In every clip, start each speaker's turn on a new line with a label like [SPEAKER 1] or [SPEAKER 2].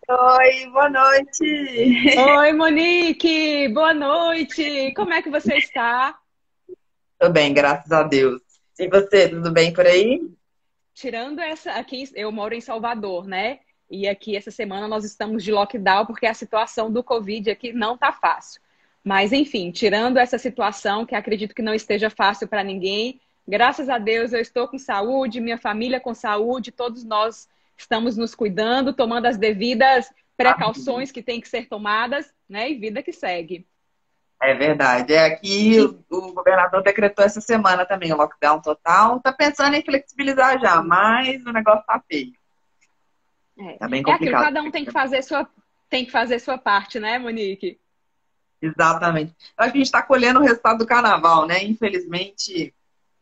[SPEAKER 1] Oi, boa noite.
[SPEAKER 2] Oi, Monique, boa noite. Como é que você está?
[SPEAKER 1] Tô bem, graças a Deus. E você, tudo bem por aí?
[SPEAKER 2] Tirando essa aqui, eu moro em Salvador, né? E aqui essa semana nós estamos de lockdown porque a situação do Covid aqui não tá fácil. Mas enfim, tirando essa situação que acredito que não esteja fácil para ninguém, graças a Deus eu estou com saúde, minha família com saúde, todos nós estamos nos cuidando, tomando as devidas
[SPEAKER 1] Amém.
[SPEAKER 2] precauções que têm que ser tomadas, né? E vida que segue.
[SPEAKER 1] É verdade. É aqui
[SPEAKER 2] E
[SPEAKER 1] o governador decretou essa semana também o lockdown total. Tá pensando em flexibilizar já, mas o negócio tá feio.
[SPEAKER 2] É,
[SPEAKER 1] Tá bem
[SPEAKER 2] é aquilo,
[SPEAKER 1] complicado.
[SPEAKER 2] cada um tem que fazer sua parte, né, Monique?
[SPEAKER 1] Exatamente. Eu acho que a gente tá colhendo o resultado do carnaval, né? Infelizmente,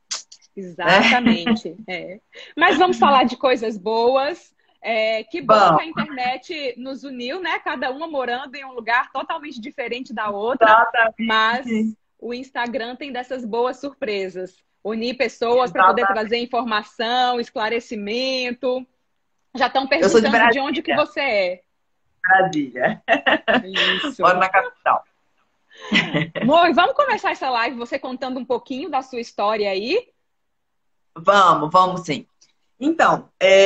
[SPEAKER 1] né?
[SPEAKER 2] Exatamente. É. Mas vamos falar de coisas boas. É, que bom que
[SPEAKER 1] Bom,
[SPEAKER 2] a internet nos uniu, né? Cada uma morando em um lugar totalmente diferente da outra, mas
[SPEAKER 1] exatamente.
[SPEAKER 2] o Instagram tem dessas boas surpresas. Unir pessoas para poder
[SPEAKER 1] Exatamente.
[SPEAKER 2] trazer informação, esclarecimento. Já estão
[SPEAKER 1] Eu sou de
[SPEAKER 2] perguntando de onde que
[SPEAKER 1] Brasília.
[SPEAKER 2] você é.
[SPEAKER 1] Brasília. Moro
[SPEAKER 2] Isso.
[SPEAKER 1] na capital.
[SPEAKER 2] Moi, vamos começar essa live você contando um pouquinho da sua história aí?
[SPEAKER 1] Vamos sim. Então,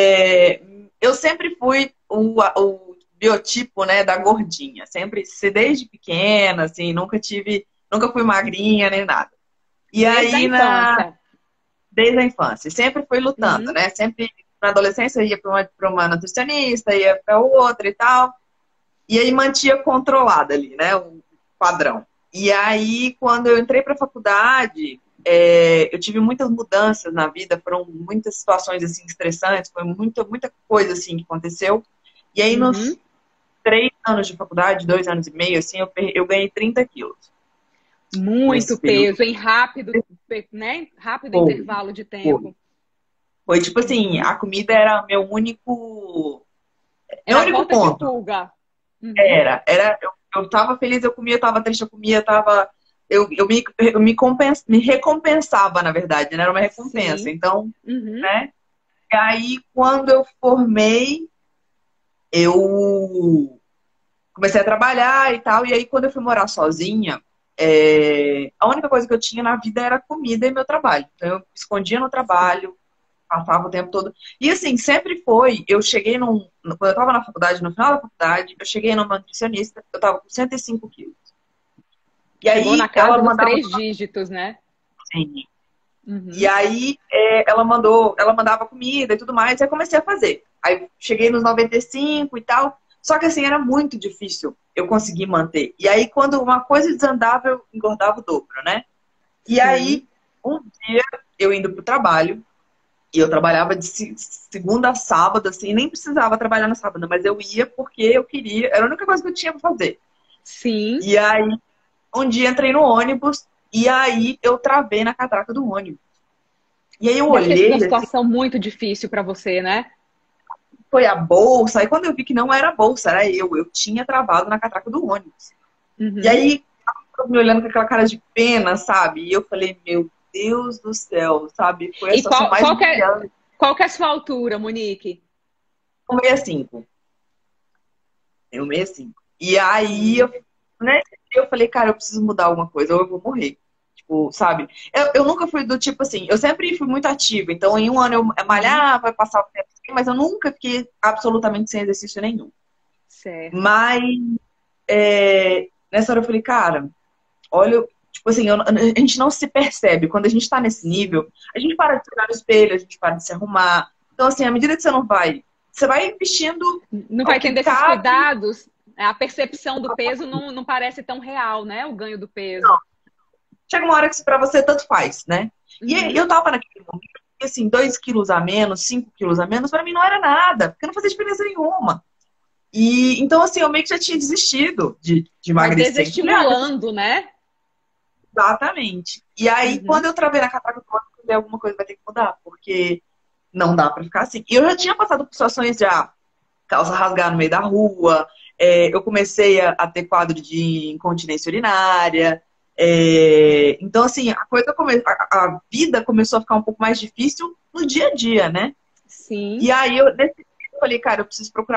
[SPEAKER 1] eu sempre fui o biotipo, né, da gordinha. Sempre, desde pequena, assim, nunca fui magrinha nem nada. E
[SPEAKER 2] Desde a
[SPEAKER 1] aí,
[SPEAKER 2] infância.
[SPEAKER 1] desde a infância, sempre fui lutando,
[SPEAKER 2] Uhum.
[SPEAKER 1] né? Sempre na adolescência eu ia para uma nutricionista, ia para outra e tal. E aí mantia controlada ali, né, o padrão. E aí, quando eu entrei para a faculdade, eu tive muitas mudanças na vida, foram muitas situações assim estressantes, foi muita coisa assim que aconteceu. E aí,
[SPEAKER 2] Uhum.
[SPEAKER 1] nos 3 anos de faculdade, 2 anos e meio, assim, eu ganhei 30 quilos
[SPEAKER 2] Muito
[SPEAKER 1] nesse período.
[SPEAKER 2] peso em rápido, né? Rápido
[SPEAKER 1] Foi,
[SPEAKER 2] intervalo de
[SPEAKER 1] foi.
[SPEAKER 2] tempo.
[SPEAKER 1] Foi tipo assim,
[SPEAKER 2] Uhum.
[SPEAKER 1] a comida era meu
[SPEAKER 2] Era a
[SPEAKER 1] único
[SPEAKER 2] rota de
[SPEAKER 1] ponto.
[SPEAKER 2] fuga. Uhum.
[SPEAKER 1] Eu tava feliz, eu comia, eu tava triste, eu comia, me recompensava, na verdade, né? Era uma recompensa.
[SPEAKER 2] Sim.
[SPEAKER 1] Então,
[SPEAKER 2] Uhum.
[SPEAKER 1] né? E aí, quando eu formei, eu comecei a trabalhar e tal. E aí, quando eu fui morar sozinha, a única coisa que eu tinha na vida era comida e meu trabalho. Então, eu me escondia no trabalho, passava o tempo todo. E assim, sempre foi. Quando eu tava na faculdade, no final da faculdade, eu cheguei numa nutricionista, eu tava com 105 quilos. E
[SPEAKER 2] Chegou na
[SPEAKER 1] aí ela
[SPEAKER 2] casa dos
[SPEAKER 1] mandava
[SPEAKER 2] 3 dígitos, né?
[SPEAKER 1] assim. E
[SPEAKER 2] Uhum.
[SPEAKER 1] aí ela mandava comida e tudo mais, e aí comecei a fazer. Aí cheguei nos 95 e tal. Só que assim, era muito difícil eu conseguir manter. E aí, quando uma coisa desandava, eu engordava o dobro, né? E
[SPEAKER 2] Sim.
[SPEAKER 1] aí, um dia, eu indo pro trabalho, e eu trabalhava de segunda a sábado, assim, nem precisava trabalhar no sábado, mas eu ia porque eu queria, era a única coisa que eu tinha pra fazer.
[SPEAKER 2] Sim.
[SPEAKER 1] E aí, um dia entrei no ônibus, e aí eu travei na catraca do ônibus. E aí eu
[SPEAKER 2] Deve ter sido uma
[SPEAKER 1] olhei, assim,
[SPEAKER 2] situação muito difícil para você, né?
[SPEAKER 1] foi a bolsa, e quando eu vi que não era a bolsa, era eu tinha travado na catraca do ônibus. E
[SPEAKER 2] Uhum.
[SPEAKER 1] aí, eu me olhando com aquela cara de pena, sabe? E eu falei, meu Deus do céu, sabe? Foi a
[SPEAKER 2] E
[SPEAKER 1] situação
[SPEAKER 2] qual,
[SPEAKER 1] mais
[SPEAKER 2] qual que é,
[SPEAKER 1] humilhante.
[SPEAKER 2] qual que é a sua altura, Monique?
[SPEAKER 1] 1,65. Eu 1,65. E aí,
[SPEAKER 2] Hum.
[SPEAKER 1] né, eu falei, cara, eu preciso mudar alguma coisa, ou eu vou morrer. Tipo, sabe? Eu nunca fui do tipo assim, eu sempre fui muito ativa. Então, em um ano eu
[SPEAKER 2] Uhum.
[SPEAKER 1] malhava, passava o tempo assim, mas eu nunca fiquei absolutamente sem exercício nenhum.
[SPEAKER 2] Certo.
[SPEAKER 1] Mas nessa hora eu falei, cara, olha, tipo assim, a gente não se percebe. Quando a gente tá nesse
[SPEAKER 2] Sim.
[SPEAKER 1] nível, a gente para de olhar no espelho, a gente para de se arrumar. Então, assim, à medida que você vai vestindo
[SPEAKER 2] Não
[SPEAKER 1] o
[SPEAKER 2] vai
[SPEAKER 1] que
[SPEAKER 2] tendo esses
[SPEAKER 1] cabe.
[SPEAKER 2] cuidados, a percepção do peso não parece tão real, né? O ganho do peso.
[SPEAKER 1] Chega uma hora que pra você tanto faz, né? E aí,
[SPEAKER 2] Uhum.
[SPEAKER 1] eu tava naquele momento, que, assim, 2 quilos a menos, 5 quilos a menos, pra mim não era nada, porque não fazia diferença nenhuma. E então, assim, eu meio que já tinha desistido de
[SPEAKER 2] Vai
[SPEAKER 1] emagrecer. Então, falei,
[SPEAKER 2] desestimulando, né?
[SPEAKER 1] exatamente. E aí, quando
[SPEAKER 2] Uhum.
[SPEAKER 1] eu travei na catraca do ônibus, eu falei, alguma coisa vai ter que mudar, porque não dá pra ficar assim. E eu já tinha passado por situações já, calça rasgar no meio da rua, eu comecei a ter quadro de incontinência urinária. Então, assim, a vida começou a ficar um pouco mais difícil no dia a dia, né?
[SPEAKER 2] Sim.
[SPEAKER 1] E aí, nesse dia, eu falei, cara, eu preciso procurar alguém.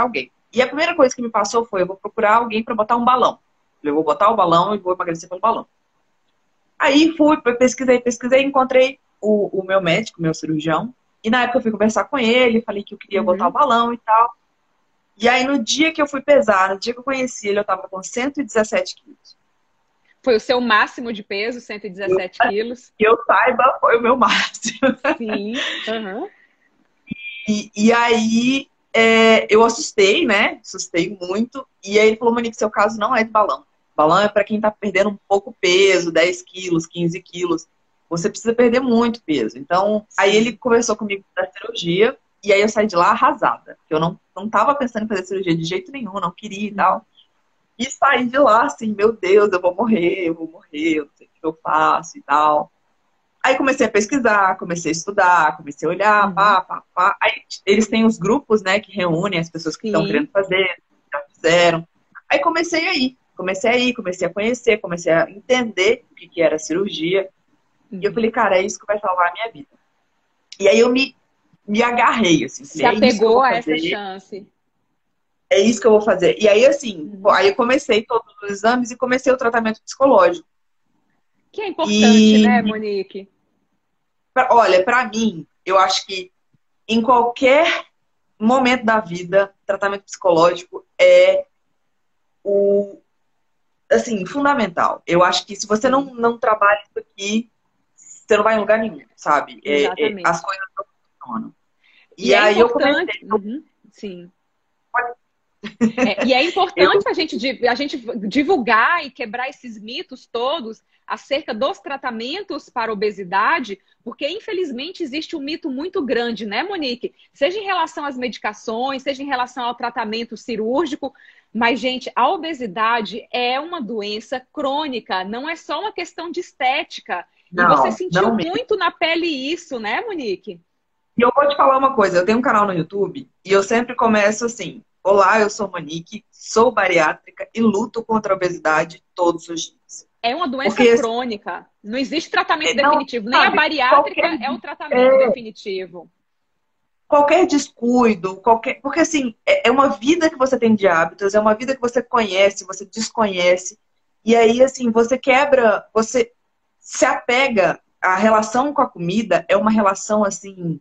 [SPEAKER 1] E a primeira coisa que me passou foi, eu vou procurar alguém para botar um balão. Eu vou botar o balão e vou emagrecer pelo balão. Aí fui, pesquisei, encontrei o meu médico, meu cirurgião. E na época eu fui conversar com ele, falei que eu queria botar o balão e tal. E aí no dia que eu fui pesar, no dia que eu conheci ele, eu tava com 117 quilos.
[SPEAKER 2] Foi o seu máximo de peso, 117 quilos?
[SPEAKER 1] Que eu saiba, foi o meu máximo.
[SPEAKER 2] Sim. Uhum.
[SPEAKER 1] E aí eu assustei, né? Assustei muito. E aí ele falou, Monique, seu caso não é de balão. Balão é para quem tá perdendo um pouco peso, 10 quilos, 15 quilos. Você precisa perder muito peso. Então, aí ele conversou comigo da cirurgia. E aí eu saí de lá arrasada. Eu não tava pensando em fazer cirurgia de jeito nenhum, não queria e tal. E saí de lá assim, meu Deus, eu vou morrer, eu não sei o que eu faço e tal. Aí comecei a pesquisar, comecei a estudar, comecei a olhar, pá. Aí eles têm os grupos, né, que reúnem as pessoas que estão querendo fazer, já fizeram. Aí comecei a conhecer, comecei a entender o que era cirurgia. E eu falei, cara, é isso que vai salvar a minha vida. E aí eu me agarrei, assim.
[SPEAKER 2] Se apegou a essa chance.
[SPEAKER 1] É isso que eu vou fazer. E aí, assim, aí eu comecei todos os exames e comecei o tratamento psicológico.
[SPEAKER 2] Que é importante, né, Monique?
[SPEAKER 1] Olha, pra mim, eu acho que em qualquer momento da vida, tratamento psicológico é assim, fundamental. Eu acho que se você não trabalha isso aqui, você não vai em lugar nenhum, sabe?
[SPEAKER 2] Exatamente.
[SPEAKER 1] As coisas não funcionam.
[SPEAKER 2] E aí eu comecei... Sim. E é importante a gente divulgar e quebrar esses mitos todos acerca dos tratamentos para obesidade, porque infelizmente existe um mito muito grande, né, Monique? Seja em relação às medicações, seja em relação ao tratamento cirúrgico, mas, gente, a obesidade é uma doença crônica, não é só uma questão de estética. E você sentiu muito na pele isso, né, Monique?
[SPEAKER 1] E eu vou te falar uma coisa, eu tenho um canal no YouTube e eu sempre começo assim: olá, eu sou Monique, sou bariátrica e luto contra a obesidade todos os dias.
[SPEAKER 2] É uma doença crônica. Não existe tratamento definitivo. Nem a bariátrica é o tratamento definitivo.
[SPEAKER 1] Qualquer descuido, porque assim, é uma vida que você tem de hábitos, é uma vida que você conhece, você desconhece. E aí, assim, você quebra, você se apega. A relação com a comida é uma relação, assim,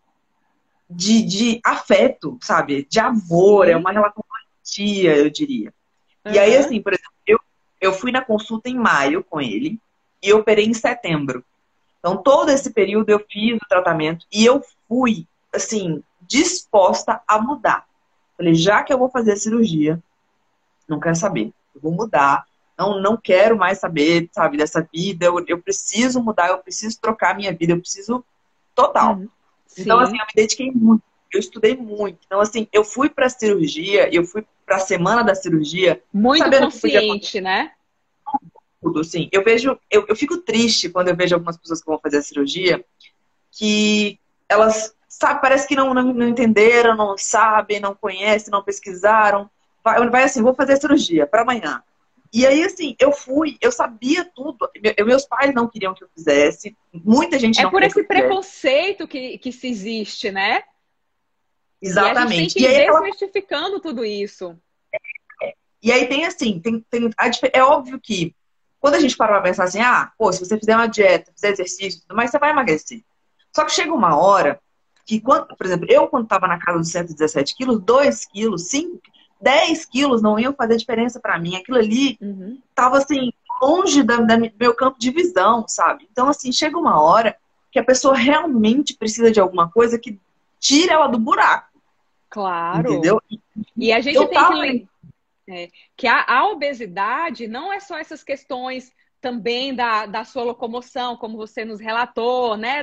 [SPEAKER 1] de afeto, sabe? De amor, é uma relação tia, eu diria. E aí, assim, por exemplo, eu fui na consulta em maio com ele e eu operei em setembro. Então, todo esse período eu fiz o tratamento e eu fui, assim, disposta a mudar. Falei, já que eu vou fazer a cirurgia, não quero saber, eu vou mudar. Não quero mais saber, sabe, dessa vida. Eu preciso mudar, eu preciso trocar a minha vida, eu preciso total. Então, assim, eu me dediquei muito, eu estudei muito. Então, assim, eu fui pra cirurgia, eu fui pra semana da cirurgia.
[SPEAKER 2] Muito consciente, né?
[SPEAKER 1] Tudo, assim. Eu fico triste quando eu vejo algumas pessoas que vão fazer a cirurgia, que elas, sabe, parece que não entenderam, não sabem, não conhecem, não pesquisaram. Vai assim, vou fazer a cirurgia para amanhã. E aí, assim, eu sabia tudo. Meus pais não queriam que eu fizesse. Muita gente não queria.
[SPEAKER 2] É por esse preconceito que se existe, né?
[SPEAKER 1] Exatamente.
[SPEAKER 2] E a gente tem que ir desmistificando tudo isso.
[SPEAKER 1] E aí tem assim, é óbvio que quando a gente para pra pensar assim, se você fizer uma dieta, fizer exercício, mas você vai emagrecer. Só que chega uma hora que, por exemplo, eu quando estava na casa dos 117 quilos, 2 quilos, 5, 10 quilos não iam fazer diferença para mim. Aquilo ali tava assim, longe do meu campo de visão, sabe? Então, assim, chega uma hora que a pessoa realmente precisa de alguma coisa que tire ela do buraco.
[SPEAKER 2] Claro.
[SPEAKER 1] Entendeu?
[SPEAKER 2] E a gente tem que a obesidade não é só essas questões também da sua locomoção, como você nos relatou, né?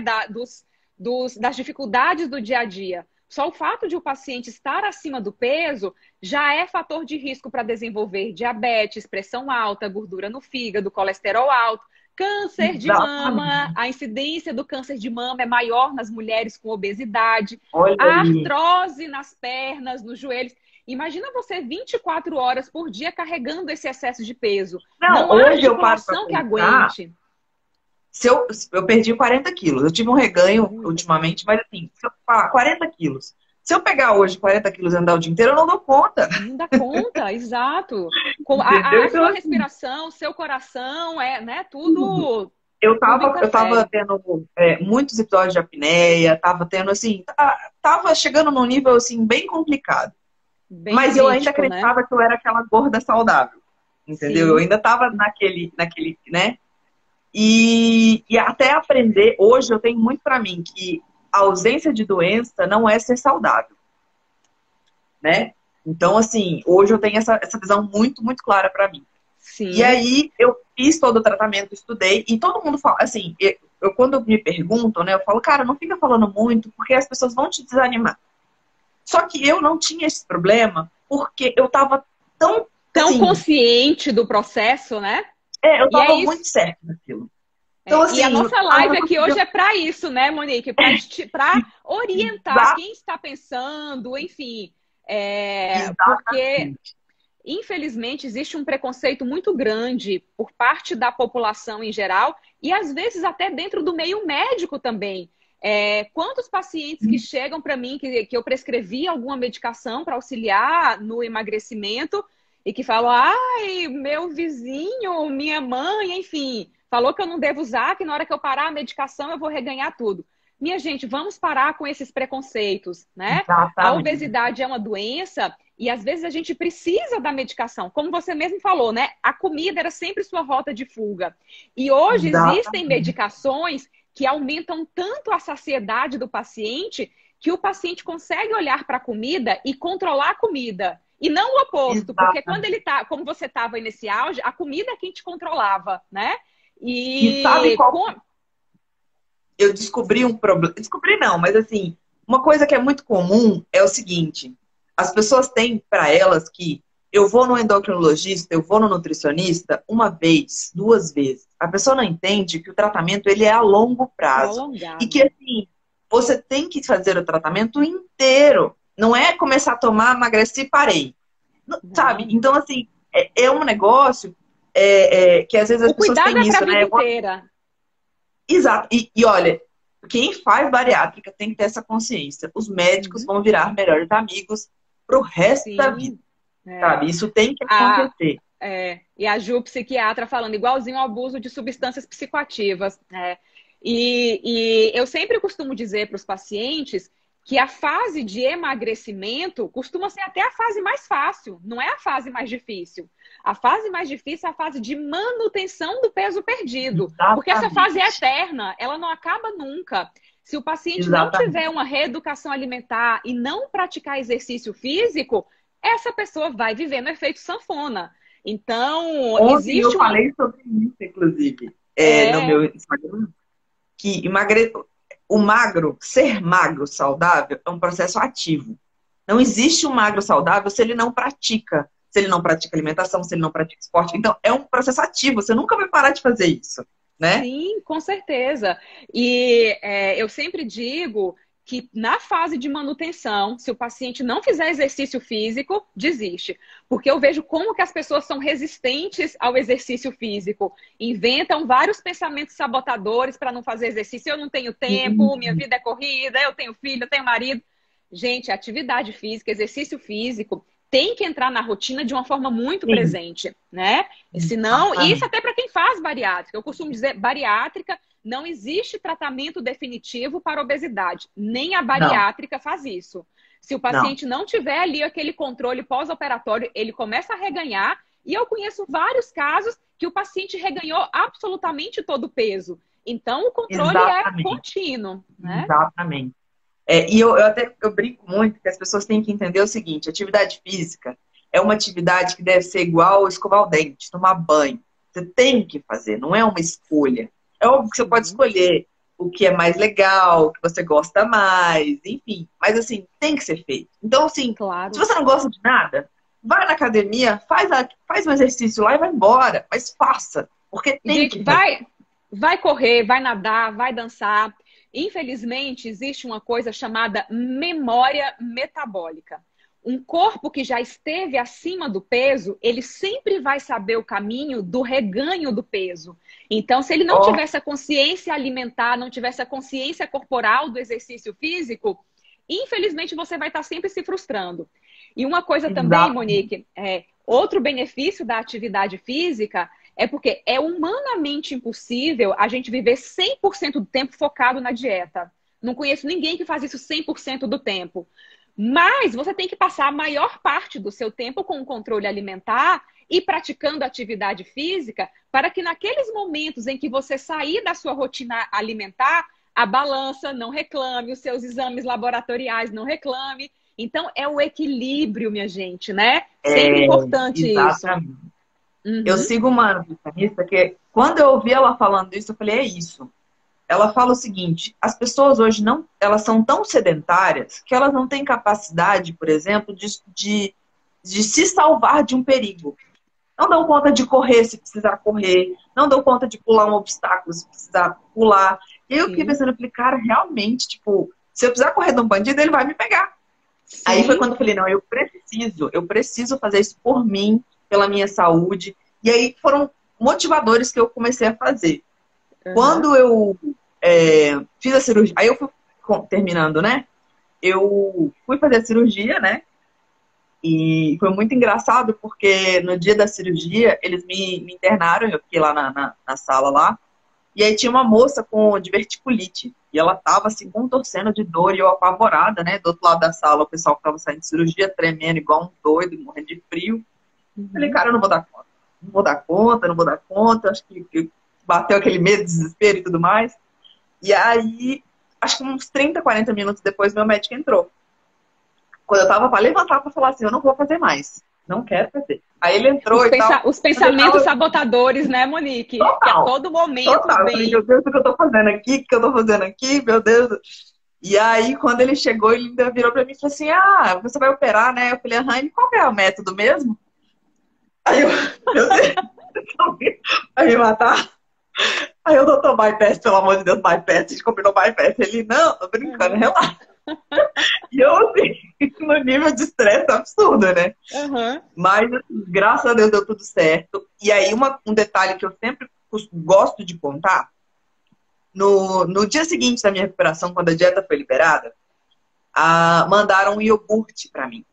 [SPEAKER 2] Das dificuldades do dia a dia. Só o fato de o paciente estar acima do peso já é fator de risco para desenvolver diabetes, pressão alta, gordura no fígado, colesterol alto, câncer de mama. A incidência do câncer de mama é maior nas mulheres com obesidade, a artrose nas pernas, nos joelhos. Imagina você 24 horas por dia carregando esse excesso de peso. Não há articulação que aguente.
[SPEAKER 1] Eu perdi 40 quilos. Eu tive um reganho ultimamente, mas assim, se eu falar 40 quilos. Se eu pegar hoje 40 quilos e andar o dia inteiro, eu não dou conta.
[SPEAKER 2] Não dá conta, exato. Com
[SPEAKER 1] Entendeu?
[SPEAKER 2] a
[SPEAKER 1] Então,
[SPEAKER 2] sua
[SPEAKER 1] assim,
[SPEAKER 2] respiração, seu coração, né?
[SPEAKER 1] tudo.
[SPEAKER 2] Tudo
[SPEAKER 1] Eu tava
[SPEAKER 2] interfere.
[SPEAKER 1] tendo muitos episódios de apneia, tava tendo, assim, tava chegando num nível, assim, bem complicado.
[SPEAKER 2] Bem
[SPEAKER 1] Mas eu ainda
[SPEAKER 2] crítico, né?
[SPEAKER 1] acreditava que eu era aquela gorda saudável, entendeu? Eu
[SPEAKER 2] Sim,
[SPEAKER 1] ainda tava né? E até aprender, hoje eu tenho muito pra mim que a ausência de doença não é ser saudável, né? Então, assim, hoje eu tenho essa visão muito, muito clara pra mim. E
[SPEAKER 2] sim.
[SPEAKER 1] aí eu fiz todo o tratamento, estudei, e todo mundo fala, assim, quando me perguntam, né, eu falo, cara, não fica falando muito, porque as pessoas vão te desanimar. Só que eu não tinha esse problema, porque eu tava tão,
[SPEAKER 2] Tão
[SPEAKER 1] assim,
[SPEAKER 2] consciente do processo, né?
[SPEAKER 1] eu
[SPEAKER 2] E é
[SPEAKER 1] tava muito
[SPEAKER 2] isso.
[SPEAKER 1] certo naquilo. Então,
[SPEAKER 2] E a
[SPEAKER 1] assim,
[SPEAKER 2] nossa
[SPEAKER 1] as
[SPEAKER 2] live
[SPEAKER 1] pessoas
[SPEAKER 2] aqui hoje
[SPEAKER 1] podiam...
[SPEAKER 2] é para isso, né, Monique? Para orientar
[SPEAKER 1] Exa-
[SPEAKER 2] quem está pensando, enfim. Porque
[SPEAKER 1] Exatamente.
[SPEAKER 2] infelizmente, existe um preconceito muito grande por parte da população em geral e às vezes até dentro do meio médico também. Quantos pacientes que chegam para mim que eu prescrevi alguma medicação para auxiliar no emagrecimento e que falam, ai, meu vizinho, minha mãe, enfim, falou que eu não devo usar, que na hora que eu parar a medicação eu vou reganhar tudo. Minha gente, vamos parar com esses preconceitos, né? A
[SPEAKER 1] Exatamente.
[SPEAKER 2] obesidade é uma doença e às vezes a gente precisa da medicação. Como você mesmo falou, né? A comida era sempre sua rota de fuga. E hoje existem
[SPEAKER 1] Exatamente.
[SPEAKER 2] medicações que aumentam tanto a saciedade do paciente que o paciente consegue olhar para a comida e controlar a comida. E não o oposto, porque quando
[SPEAKER 1] Exatamente.
[SPEAKER 2] ele tá, como você estava aí nesse auge, a comida é quem te controlava, né?
[SPEAKER 1] E sabe
[SPEAKER 2] E
[SPEAKER 1] qual
[SPEAKER 2] com...
[SPEAKER 1] eu descobri um problema. Descobri não, mas assim, uma coisa que é muito comum é o seguinte: as pessoas têm para elas que eu vou no endocrinologista, eu vou no nutricionista uma vez, duas vezes. A pessoa não entende que o tratamento ele é a longo prazo e que
[SPEAKER 2] prolongado.
[SPEAKER 1] assim, você tem que fazer o tratamento inteiro. Não é começar a tomar, emagreci e parei. Sabe?
[SPEAKER 2] Não.
[SPEAKER 1] Então, assim, é um negócio que às vezes as
[SPEAKER 2] O
[SPEAKER 1] pessoas
[SPEAKER 2] cuidado
[SPEAKER 1] têm
[SPEAKER 2] é para a
[SPEAKER 1] isso,
[SPEAKER 2] vida
[SPEAKER 1] né?
[SPEAKER 2] inteira.
[SPEAKER 1] Exato. E olha, quem faz bariátrica tem que ter essa consciência. Os médicos
[SPEAKER 2] Uhum.
[SPEAKER 1] vão virar melhores amigos pro resto da vida,
[SPEAKER 2] Sim. É.
[SPEAKER 1] sabe? Isso tem que
[SPEAKER 2] A,
[SPEAKER 1] acontecer.
[SPEAKER 2] e a Ju, psiquiatra, falando igualzinho ao abuso de substâncias psicoativas. Né? E eu sempre costumo dizer para os pacientes que a fase de emagrecimento costuma ser até a fase mais fácil, não é a fase mais difícil. A fase mais difícil é a fase de manutenção do peso perdido, porque essa fase é
[SPEAKER 1] Exatamente.
[SPEAKER 2] eterna, ela não acaba nunca. Se o paciente não tiver
[SPEAKER 1] Exatamente.
[SPEAKER 2] uma reeducação alimentar e não praticar exercício físico, essa pessoa vai viver no efeito sanfona. Então,
[SPEAKER 1] Ontem eu
[SPEAKER 2] existe uma.
[SPEAKER 1] falei sobre isso, inclusive, no
[SPEAKER 2] É,
[SPEAKER 1] meu Instagram, que o magro, ser magro saudável, é um processo ativo. Não existe um magro saudável se ele não pratica. Se ele não pratica alimentação, se ele não pratica esporte. Então, é um processo ativo. Você nunca vai parar de fazer isso, né?
[SPEAKER 2] sim, com certeza. E eu sempre digo que na fase de manutenção, se o paciente não fizer exercício físico, desiste. Porque eu vejo como que as pessoas são resistentes ao exercício físico. Inventam vários pensamentos sabotadores para não fazer exercício. Eu não tenho tempo, minha
[SPEAKER 1] Sim,
[SPEAKER 2] vida é corrida, eu tenho filho, eu tenho marido. Gente, atividade física, exercício físico tem que entrar na rotina de uma forma muito
[SPEAKER 1] sim,
[SPEAKER 2] presente, né? Senão, e isso
[SPEAKER 1] exatamente.
[SPEAKER 2] até para quem faz bariátrica. Eu costumo dizer, bariátrica não existe tratamento definitivo para obesidade. Nem a
[SPEAKER 1] Não,
[SPEAKER 2] bariátrica faz isso. Se o
[SPEAKER 1] não.
[SPEAKER 2] paciente não tiver ali aquele controle pós-operatório, ele começa a reganhar. E eu conheço vários casos que o paciente reganhou absolutamente todo o peso. Então, o controle é
[SPEAKER 1] Exatamente.
[SPEAKER 2] contínuo, né?
[SPEAKER 1] Exatamente. Eu brinco muito que as pessoas têm que entender o seguinte: atividade física é uma atividade que deve ser igual escovar o dente, tomar banho. Você tem que fazer, não é uma escolha. É óbvio que você pode
[SPEAKER 2] Sim,
[SPEAKER 1] escolher o que é mais legal, o que você gosta mais, enfim. Mas assim, tem que ser feito. Então, assim, se
[SPEAKER 2] claro.
[SPEAKER 1] você não gosta de nada, vai na academia, faz um exercício lá e vai embora. Mas faça, porque tem
[SPEAKER 2] Gente,
[SPEAKER 1] que fazer.
[SPEAKER 2] vai correr, vai nadar, vai dançar. Infelizmente, existe uma coisa chamada memória metabólica. Um corpo que já esteve acima do peso, ele sempre vai saber o caminho do reganho do peso. Então, se ele não
[SPEAKER 1] Ó,
[SPEAKER 2] tiver essa consciência alimentar, não tiver essa consciência corporal do exercício físico, infelizmente você vai estar sempre se frustrando. E uma coisa também,
[SPEAKER 1] Exato.
[SPEAKER 2] Monique, outro benefício da atividade física é porque é humanamente impossível a gente viver 100% do tempo focado na dieta. Não conheço ninguém que faz isso 100% do tempo. Mas você tem que passar a maior parte do seu tempo com o controle alimentar e praticando atividade física para que naqueles momentos em que você sair da sua rotina alimentar, a balança não reclame, os seus exames laboratoriais não reclame. Então, é o equilíbrio, minha gente, né? Sempre importante isso.
[SPEAKER 1] Exatamente. Eu
[SPEAKER 2] Uhum.
[SPEAKER 1] sigo uma nutricionista que, quando eu ouvi ela falando isso, eu falei, é isso. Ela fala o seguinte, as pessoas hoje não, elas são tão sedentárias que elas não têm capacidade, por exemplo, de se salvar de um perigo. Não dão conta de correr se precisar correr, não dão conta de pular um obstáculo se precisar pular. E aí eu fiquei
[SPEAKER 2] Sim.
[SPEAKER 1] pensando, eu falei, cara, realmente, tipo, se eu precisar correr de um bandido, ele vai me pegar. Aí foi
[SPEAKER 2] Sim.
[SPEAKER 1] quando eu falei, não, eu preciso fazer isso por mim, pela minha saúde. E aí foram motivadores que eu comecei a fazer.
[SPEAKER 2] Uhum.
[SPEAKER 1] Quando eu fiz a cirurgia, aí eu fui terminando, né? Eu fui fazer a cirurgia, né? E foi muito engraçado porque no dia da cirurgia eles me internaram, eu fiquei lá na sala lá. E aí tinha uma moça com diverticulite. E ela tava assim, contorcendo de dor e eu apavorada, né? Do outro lado da sala, o pessoal que tava saindo de cirurgia, tremendo igual um doido, morrendo de frio. Falei,
[SPEAKER 2] Uhum.
[SPEAKER 1] cara, eu não vou dar conta. Não vou dar conta, não vou dar conta. Acho que bateu aquele medo, desespero e tudo mais. E aí, acho que uns 30, 40 minutos depois, meu médico entrou. Quando eu tava pra levantar pra falar assim, eu não vou fazer mais. Não quero fazer. Aí ele entrou e tal.
[SPEAKER 2] Os
[SPEAKER 1] Quando ele
[SPEAKER 2] pensamentos
[SPEAKER 1] tava,
[SPEAKER 2] sabotadores, né, Monique? Que a
[SPEAKER 1] total,
[SPEAKER 2] todo momento
[SPEAKER 1] total. Eu falei, meu
[SPEAKER 2] vem.
[SPEAKER 1] Deus, o que eu tô fazendo aqui? O que eu tô fazendo aqui? Meu Deus. E aí, quando ele chegou, ele ainda virou pra mim e falou assim, ah, você vai operar, né? Eu falei, aham, e qual que é o método mesmo? Aí eu, meu Deus, vai me matar. Aí eu, doutor, bypass, pelo amor de Deus, bypass. A gente combinou bypass. Ele, não, tô brincando,
[SPEAKER 2] Uhum.
[SPEAKER 1] relaxa. E eu, assim, no nível de estresse absurdo, né?
[SPEAKER 2] Uhum.
[SPEAKER 1] Mas, assim, graças a Deus, deu tudo certo. E aí, um detalhe que eu sempre gosto de contar, no dia seguinte da minha recuperação, quando a dieta foi liberada, mandaram um iogurte pra mim.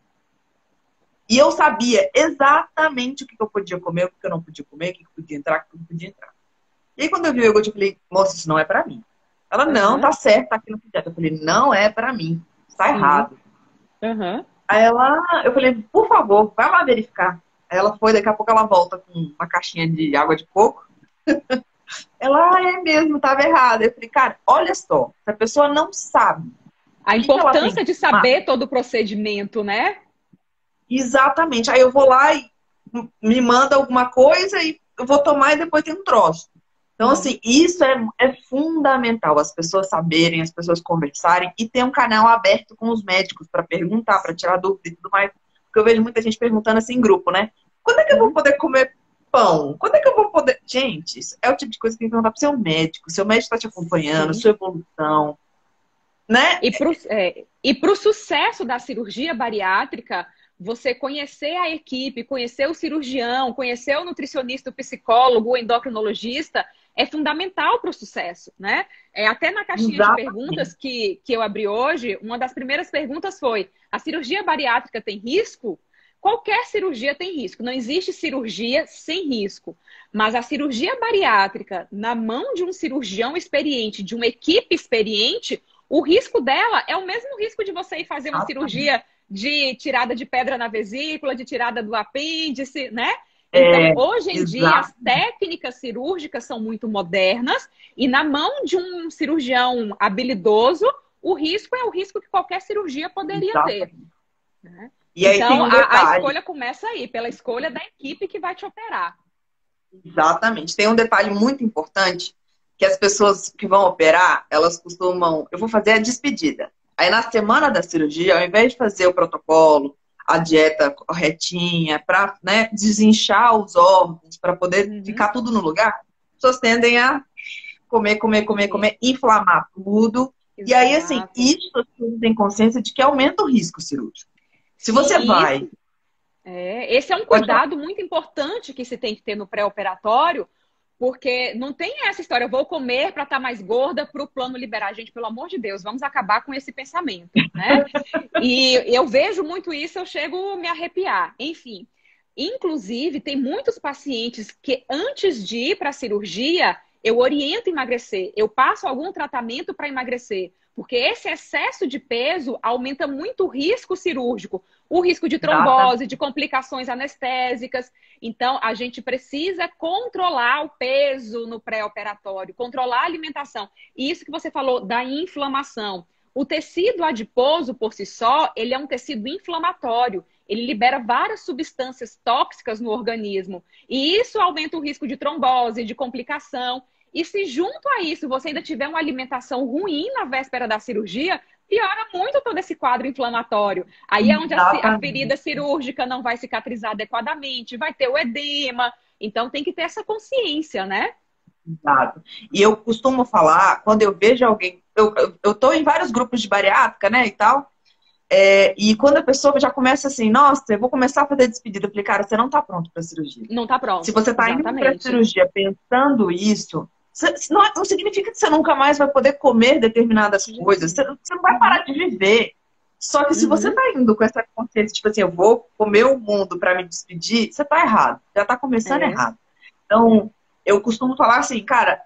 [SPEAKER 1] E eu sabia exatamente o que eu podia comer, o que eu não podia comer, o que podia entrar, o que não podia entrar. E aí, quando eu vi o iogurte, eu falei, moça, isso não é pra mim. Ela, não,
[SPEAKER 2] Uhum.
[SPEAKER 1] tá certo, tá aqui no dieta. Eu falei, não é pra mim, está
[SPEAKER 2] Sim.
[SPEAKER 1] errado.
[SPEAKER 2] Uhum.
[SPEAKER 1] Aí eu falei, por favor, vai lá verificar. Aí ela foi, daqui a pouco ela volta com uma caixinha de água de coco. Ela, é mesmo, tava errado. Eu falei, cara, olha só, se a pessoa não sabe
[SPEAKER 2] A
[SPEAKER 1] o que ela tem
[SPEAKER 2] importância
[SPEAKER 1] que
[SPEAKER 2] de
[SPEAKER 1] tomar,
[SPEAKER 2] saber todo o procedimento, né?
[SPEAKER 1] exatamente. Aí eu vou lá e me manda alguma coisa e eu vou tomar e depois tem um troço. Então,
[SPEAKER 2] Sim.
[SPEAKER 1] assim, isso é fundamental, as pessoas saberem, as pessoas conversarem e ter um canal aberto com os médicos para perguntar, para tirar dúvida e tudo mais. Porque eu vejo muita gente perguntando assim em grupo, né? Quando é que eu vou
[SPEAKER 2] Uhum.
[SPEAKER 1] poder comer pão? Quando é que eu vou poder. Gente, isso é o tipo de coisa que tem que perguntar pro seu médico está te acompanhando,
[SPEAKER 2] Sim.
[SPEAKER 1] sua evolução, né?
[SPEAKER 2] E para o sucesso da cirurgia bariátrica, você conhecer a equipe, conhecer o cirurgião, conhecer o nutricionista, o psicólogo, o endocrinologista, é fundamental para o sucesso, né? Até na caixinha de
[SPEAKER 1] Exatamente.
[SPEAKER 2] perguntas que eu abri hoje, uma das primeiras perguntas foi: a cirurgia bariátrica tem risco? Qualquer cirurgia tem risco, não existe cirurgia sem risco. Mas a cirurgia bariátrica, na mão de um cirurgião experiente, de uma equipe experiente, o risco dela é o mesmo risco de você ir fazer uma
[SPEAKER 1] Exatamente.
[SPEAKER 2] cirurgia de tirada de pedra na vesícula, de tirada do apêndice, né? Então,
[SPEAKER 1] É,
[SPEAKER 2] hoje em dia,
[SPEAKER 1] exato,
[SPEAKER 2] as técnicas cirúrgicas são muito modernas e na mão de um cirurgião habilidoso, o risco é o risco que qualquer cirurgia poderia ter,
[SPEAKER 1] exatamente.
[SPEAKER 2] né?
[SPEAKER 1] E aí tem
[SPEAKER 2] Então,
[SPEAKER 1] um
[SPEAKER 2] a
[SPEAKER 1] detalhe.
[SPEAKER 2] escolha começa aí, pela escolha da equipe que vai te operar.
[SPEAKER 1] Exatamente. Tem um detalhe muito importante que as pessoas que vão operar, elas costumam. Eu vou fazer a despedida. Aí na semana da cirurgia, ao invés de fazer o protocolo, a dieta corretinha, para, né, desinchar os órgãos, para poder
[SPEAKER 2] Uhum.
[SPEAKER 1] ficar tudo no lugar, as pessoas tendem a comer, comer, comer,
[SPEAKER 2] Sim,
[SPEAKER 1] comer, inflamar tudo. E aí, assim,
[SPEAKER 2] exato.
[SPEAKER 1] isso as pessoas têm consciência de que aumenta o risco cirúrgico. Se
[SPEAKER 2] Sim,
[SPEAKER 1] você
[SPEAKER 2] e
[SPEAKER 1] vai.
[SPEAKER 2] esse é um
[SPEAKER 1] Pode falar.
[SPEAKER 2] cuidado muito importante que se tem que ter no pré-operatório, Porque não tem essa história, eu vou comer para estar mais gorda para o plano liberar. Gente, pelo amor de Deus, vamos acabar com esse pensamento, né? E eu vejo muito isso, eu chego a me arrepiar. Enfim, inclusive, tem muitos pacientes que antes de ir para a cirurgia, eu oriento a emagrecer, eu passo algum tratamento para emagrecer. Porque esse excesso de peso aumenta muito o risco cirúrgico, o risco de trombose, de complicações anestésicas. Então, a gente precisa controlar o peso no pré-operatório, controlar a alimentação. E isso que você falou da inflamação. O tecido adiposo, por si só, ele é um tecido inflamatório. Ele libera várias substâncias tóxicas no organismo. E isso aumenta o risco de trombose, de complicação. E se junto a isso você ainda tiver uma alimentação ruim na véspera da cirurgia, piora muito todo esse quadro inflamatório. Aí é onde a ferida cirúrgica não vai cicatrizar adequadamente, vai ter o edema. Então tem que ter essa consciência, né?
[SPEAKER 1] Exato. E eu costumo falar, quando eu vejo alguém... Eu tô em vários grupos de bariátrica, né, e tal. E quando a pessoa já começa assim, nossa, eu vou começar a fazer despedida. Eu falei, cara, você não tá pronto pra cirurgia.
[SPEAKER 2] Não tá pronto.
[SPEAKER 1] Se você tá indo pra cirurgia pensando isso... Não significa que você nunca mais vai poder comer determinadas coisas. Você não vai parar de viver. Só que se você tá indo com essa consciência, tipo assim, eu vou comer o mundo para me despedir, você tá errado. Já tá começando errado. Então, eu costumo falar assim, cara,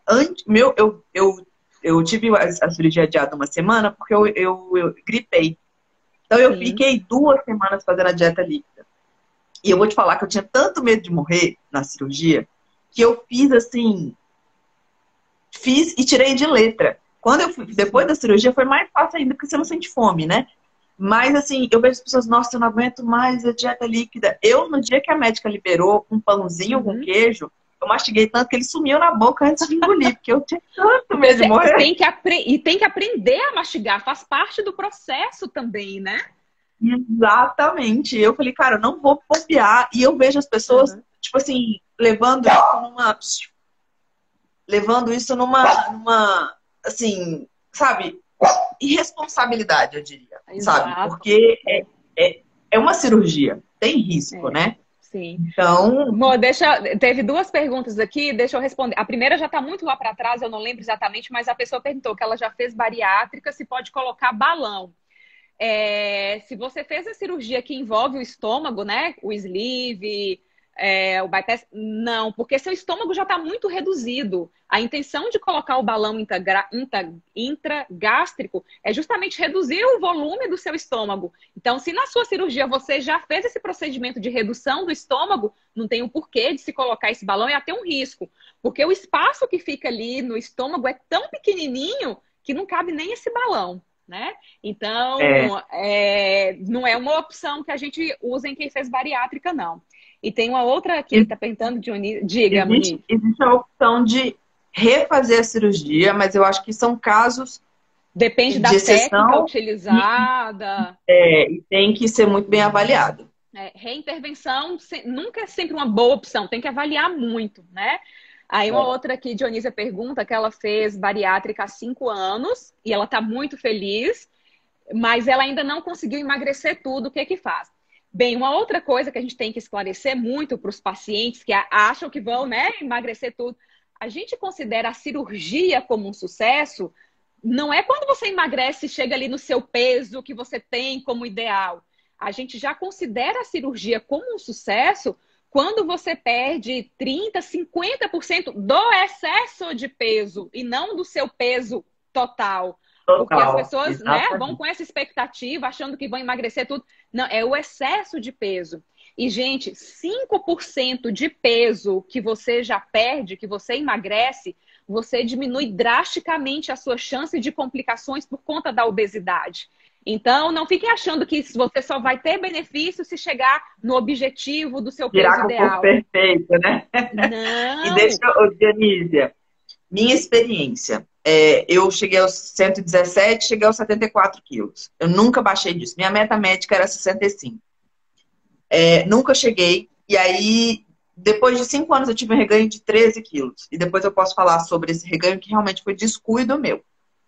[SPEAKER 1] eu tive a cirurgia adiada uma semana porque eu gripei. Então, eu fiquei 2 semanas fazendo a dieta líquida. E eu vou te falar que eu tinha tanto medo de morrer na cirurgia que eu fiz assim... Fiz e tirei de letra. Quando eu fui, depois da cirurgia, foi mais fácil ainda, porque você não sente fome, né? Mas, assim, eu vejo as pessoas, nossa, eu não aguento mais a dieta líquida. Eu, no dia que a médica liberou um pãozinho com queijo, eu mastiguei tanto que ele sumiu na boca antes de engolir, porque eu tinha tanto medo de morrer.
[SPEAKER 2] E tem que aprender a mastigar, faz parte do processo também, né?
[SPEAKER 1] Exatamente. Eu falei, cara, eu não vou bobear. E eu vejo as pessoas, tipo assim, levando isso numa, assim, sabe, irresponsabilidade, eu diria, sabe? Porque é uma cirurgia, tem risco, né?
[SPEAKER 2] Sim.
[SPEAKER 1] Então...
[SPEAKER 2] Bom, teve 2 perguntas aqui, deixa eu responder. A primeira já está muito lá para trás, eu não lembro exatamente, mas a pessoa perguntou que ela já fez bariátrica, se pode colocar balão. Se você fez a cirurgia que envolve o estômago, né? O sleeve... o bypass, não, porque seu estômago já está muito reduzido. A intenção de colocar o balão intragástrico é justamente reduzir o volume do seu estômago. Então, se na sua cirurgia você já fez esse procedimento de redução do estômago, não tem o porquê de se colocar esse balão, é até um risco. Porque o espaço que fica ali no estômago é tão pequenininho que não cabe nem esse balão, né? Então, não é uma opção que a gente usa em quem fez bariátrica, não. E tem uma outra aqui que está perguntando, Dionísio. Diga, Monique.
[SPEAKER 1] Existe a opção de refazer a cirurgia, mas eu acho que são casos...
[SPEAKER 2] Depende da técnica utilizada.
[SPEAKER 1] E tem que ser muito bem avaliado.
[SPEAKER 2] Reintervenção nunca é sempre uma boa opção, tem que avaliar muito, né? Aí uma outra aqui, Dionísia pergunta que ela fez bariátrica há 5 anos e ela está muito feliz, mas ela ainda não conseguiu emagrecer tudo, o que faz? Bem, uma outra coisa que a gente tem que esclarecer muito para os pacientes que acham que vão, né, emagrecer tudo. A gente considera a cirurgia como um sucesso, não é quando você emagrece e chega ali no seu peso que você tem como ideal. A gente já considera a cirurgia como um sucesso quando você perde 30%, 50% do excesso de peso e não do seu peso total. Porque as pessoas, né, vão com essa expectativa, achando que vão emagrecer tudo. Não, é o excesso de peso. E, gente, 5% de peso que você já perde, que você emagrece, você diminui drasticamente a sua chance de complicações por conta da obesidade. Então, não fiquem achando que você só vai ter benefício se chegar no objetivo do seu peso ideal.
[SPEAKER 1] Virar com o corpo perfeito, né?
[SPEAKER 2] Não.
[SPEAKER 1] E deixa, Dionísia, minha experiência... eu cheguei aos 117, cheguei aos 74 quilos. Eu nunca baixei disso. Minha meta médica era 65. Nunca cheguei. E aí, depois de 5 anos, eu tive um reganho de 13 quilos. E depois eu posso falar sobre esse reganho que realmente foi descuido meu.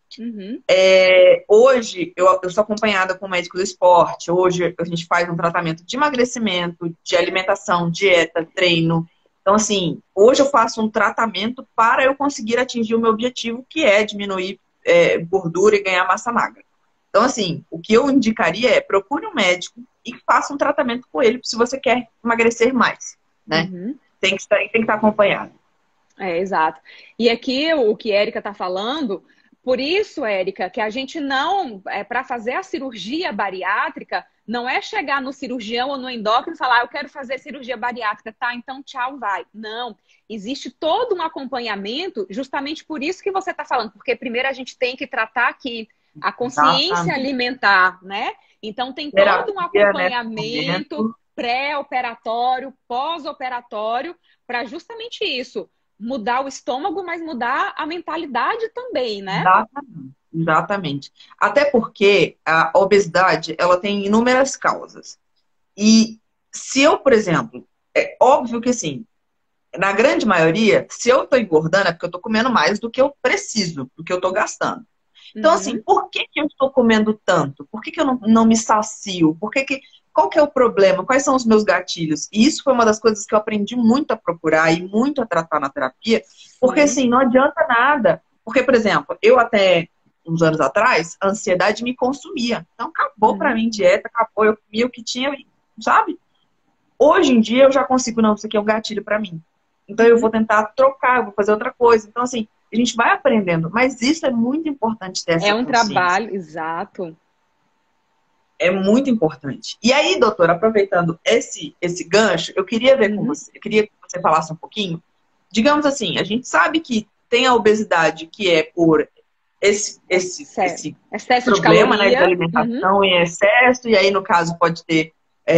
[SPEAKER 1] Hoje, eu sou acompanhada com um médico do esporte. Hoje, a gente faz um tratamento de emagrecimento, de alimentação, dieta, treino. Então, assim, hoje eu faço um tratamento para eu conseguir atingir o meu objetivo, que é diminuir gordura e ganhar massa magra. Então, assim, o que eu indicaria é procure um médico e faça um tratamento com ele se você quer emagrecer mais, né?
[SPEAKER 2] Uhum.
[SPEAKER 1] Tem que estar acompanhado.
[SPEAKER 2] Exato. E aqui o que a Érica está falando, por isso, Érica, que a gente não, para fazer a cirurgia bariátrica, não é chegar no cirurgião ou no endócrino e falar, eu quero fazer cirurgia bariátrica, tá, então tchau, vai. Não, existe todo um acompanhamento, justamente por isso que você está falando, porque primeiro a gente tem que tratar aqui a consciência
[SPEAKER 1] Exatamente.
[SPEAKER 2] alimentar, né? Então tem todo um
[SPEAKER 1] Terapia, né?
[SPEAKER 2] acompanhamento pré-operatório, pós-operatório, para justamente isso mudar o estômago, mas mudar a mentalidade também, né?
[SPEAKER 1] Exatamente. Exatamente. Até porque a obesidade, ela tem inúmeras causas. E se eu, por exemplo, é óbvio que assim, na grande maioria, se eu tô engordando é porque eu tô comendo mais do que eu preciso, do que eu tô gastando. Então, assim,
[SPEAKER 2] Uhum.
[SPEAKER 1] por que que eu estou comendo tanto? Por que que eu não me sacio? Qual que é o problema? Quais são os meus gatilhos? E isso foi uma das coisas que eu aprendi muito a procurar e muito a tratar na terapia, porque
[SPEAKER 2] Sim.
[SPEAKER 1] assim, não adianta nada. Porque, por exemplo, eu até uns anos atrás, a ansiedade me consumia. Então, acabou pra
[SPEAKER 2] Uhum.
[SPEAKER 1] mim dieta, acabou, eu comia o que tinha, sabe? Hoje em dia eu já consigo, não, isso aqui é um gatilho pra mim. Então eu
[SPEAKER 2] Uhum.
[SPEAKER 1] vou tentar trocar, eu vou fazer outra coisa. Então, assim, a gente vai aprendendo, mas isso é muito importante ter
[SPEAKER 2] É
[SPEAKER 1] essa
[SPEAKER 2] um
[SPEAKER 1] consciência.
[SPEAKER 2] trabalho, exato.
[SPEAKER 1] É muito importante. E aí, doutora, aproveitando esse gancho, eu queria ver com
[SPEAKER 2] Uhum.
[SPEAKER 1] você, eu queria que você falasse um pouquinho. Digamos assim, a gente sabe que tem a obesidade que é por esse
[SPEAKER 2] Excesso de
[SPEAKER 1] problema, né, de
[SPEAKER 2] caloria. Uhum.
[SPEAKER 1] alimentação em excesso, e aí, no caso, pode ter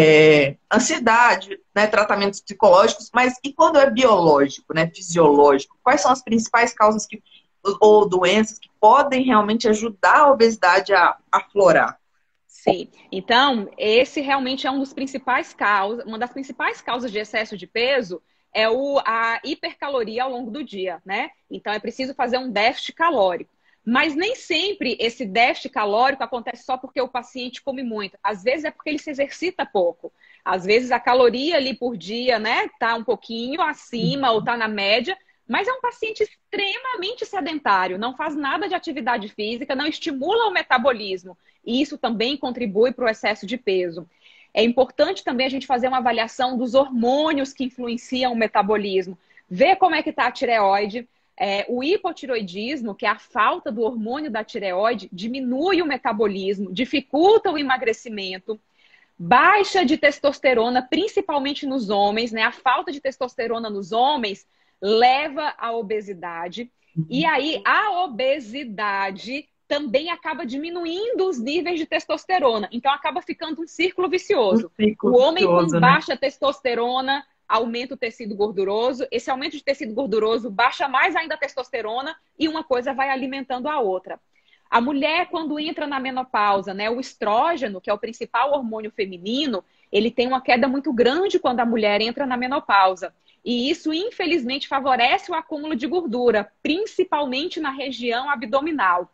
[SPEAKER 1] ansiedade, né, tratamentos psicológicos, mas e quando é biológico, né, fisiológico? Quais são as principais causas ou doenças que podem realmente ajudar a obesidade a aflorar?
[SPEAKER 2] Sim. Então, esse realmente é um dos principais causas, uma das principais causas de excesso de peso é a hipercaloria ao longo do dia, né? Então, é preciso fazer um déficit calórico. Mas nem sempre esse déficit calórico acontece só porque o paciente come muito. Às vezes é porque ele se exercita pouco. Às vezes a caloria ali por dia, né, tá um pouquinho acima ou tá na média, mas é um paciente extremamente sedentário, não faz nada de atividade física, não estimula o metabolismo. E isso também contribui para o excesso de peso. É importante também a gente fazer uma avaliação dos hormônios que influenciam o metabolismo. Ver como é que está a tireoide. O hipotiroidismo, que é a falta do hormônio da tireoide, diminui o metabolismo, dificulta o emagrecimento. Baixa de testosterona, principalmente nos homens, né? A falta de testosterona nos homens leva à obesidade. E aí, a obesidade também acaba diminuindo os níveis de testosterona. Então, acaba ficando um círculo
[SPEAKER 1] Um
[SPEAKER 2] vicioso.
[SPEAKER 1] ciclo
[SPEAKER 2] O homem com
[SPEAKER 1] vicioso, né?
[SPEAKER 2] baixa testosterona aumenta o tecido gorduroso. Esse aumento de tecido gorduroso baixa mais ainda a testosterona e uma coisa vai alimentando a outra. A mulher, quando entra na menopausa, né, o estrógeno, que é o principal hormônio feminino, ele tem uma queda muito grande quando a mulher entra na menopausa. E isso, infelizmente, favorece o acúmulo de gordura, principalmente na região abdominal.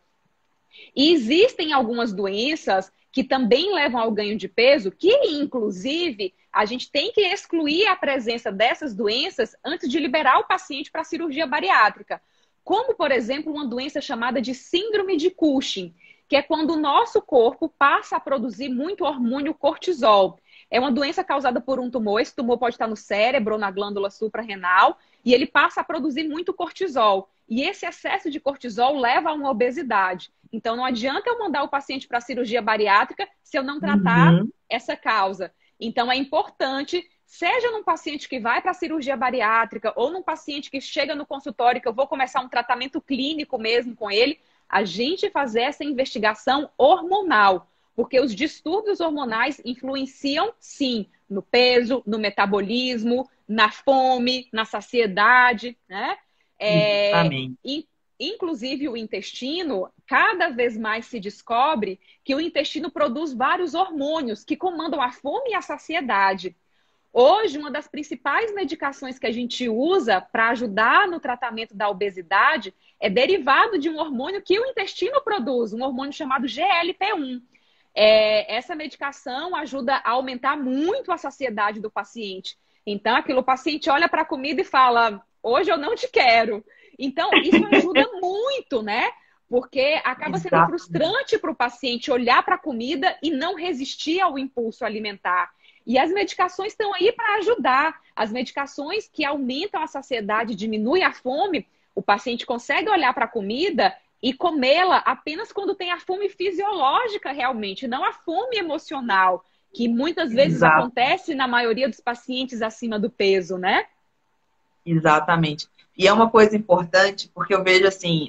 [SPEAKER 2] E existem algumas doenças que também levam ao ganho de peso, que, inclusive, a gente tem que excluir a presença dessas doenças antes de liberar o paciente para a cirurgia bariátrica. Como, por exemplo, uma doença chamada de síndrome de Cushing, que é quando o nosso corpo passa a produzir muito hormônio cortisol. É uma doença causada por um tumor. Esse tumor pode estar no cérebro ou na glândula suprarrenal e ele passa a produzir muito cortisol. E esse excesso de cortisol leva a uma obesidade. Então, não adianta eu mandar o paciente para a cirurgia bariátrica se eu não tratar
[SPEAKER 1] Uhum.
[SPEAKER 2] essa causa. Então, é importante, seja num paciente que vai para a cirurgia bariátrica ou num paciente que chega no consultório, que eu vou começar um tratamento clínico mesmo com ele, a gente fazer essa investigação hormonal. Porque os distúrbios hormonais influenciam, sim, no peso, no metabolismo, na fome, na saciedade, né?
[SPEAKER 1] Exatamente.
[SPEAKER 2] Inclusive o intestino, cada vez mais se descobre que o intestino produz vários hormônios que comandam a fome e a saciedade. Hoje, uma das principais medicações que a gente usa para ajudar no tratamento da obesidade é derivado de um hormônio que o intestino produz, um hormônio chamado GLP-1. Essa medicação ajuda a aumentar muito a saciedade do paciente. Então, aquilo, o paciente olha para a comida e fala, hoje eu não te quero. Então, isso ajuda muito, né? Porque acaba sendo
[SPEAKER 1] Exato.
[SPEAKER 2] frustrante para o paciente olhar para a comida e não resistir ao impulso alimentar. E as medicações estão aí para ajudar. As medicações que aumentam a saciedade, diminuem a fome, o paciente consegue olhar para a comida e comê-la apenas quando tem a fome fisiológica realmente, não a fome emocional, que muitas vezes
[SPEAKER 1] Exato.
[SPEAKER 2] acontece na maioria dos pacientes acima do peso, né?
[SPEAKER 1] Exatamente. E é uma coisa importante, porque eu vejo assim,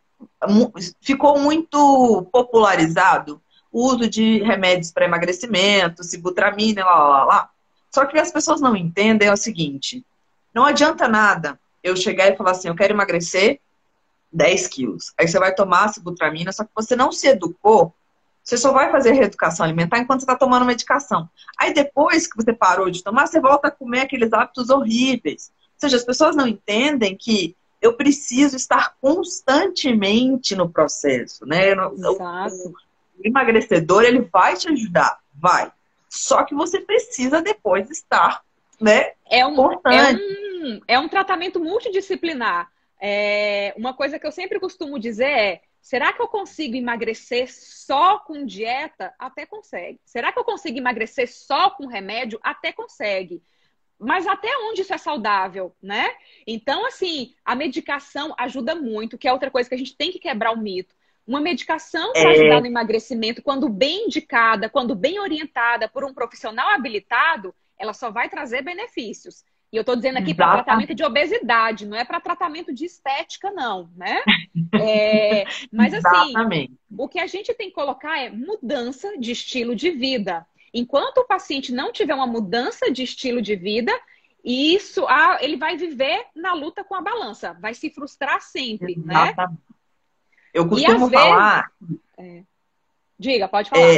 [SPEAKER 1] ficou muito popularizado o uso de remédios para emagrecimento, sibutramina, lá, lá, lá, lá. Só que as pessoas não entendem é o seguinte, não adianta nada eu chegar e falar assim, eu quero emagrecer 10 quilos. Aí você vai tomar sibutramina, só que você não se educou, você só vai fazer reeducação alimentar enquanto você está tomando medicação. Aí depois que você parou de tomar, você volta a comer aqueles hábitos horríveis. Ou seja, as pessoas não entendem que eu preciso estar constantemente no processo, né?
[SPEAKER 2] Exato.
[SPEAKER 1] O emagrecedor, ele vai te ajudar, vai. Só que você precisa depois estar, né, constante.
[SPEAKER 2] É um tratamento multidisciplinar. Uma coisa que eu sempre costumo dizer é: será que eu consigo emagrecer só com dieta? Até consegue. Será que eu consigo emagrecer só com remédio? Até consegue. Mas até onde isso é saudável, né? Então, assim, a medicação ajuda muito, que é outra coisa que a gente tem que quebrar o mito. Uma medicação para ajudar no emagrecimento, quando bem indicada, quando bem orientada por um profissional habilitado, ela só vai trazer benefícios. E eu estou dizendo aqui para tratamento de obesidade, não é para tratamento de estética, não, né? Mas assim,
[SPEAKER 1] Exatamente.
[SPEAKER 2] o que a gente tem que colocar é mudança de estilo de vida. Enquanto o paciente não tiver uma mudança de estilo de vida, isso, ele vai viver na luta com a balança, vai se frustrar sempre, né?
[SPEAKER 1] Exatamente. Eu
[SPEAKER 2] E
[SPEAKER 1] costumo
[SPEAKER 2] às
[SPEAKER 1] falar.
[SPEAKER 2] Diga, pode falar.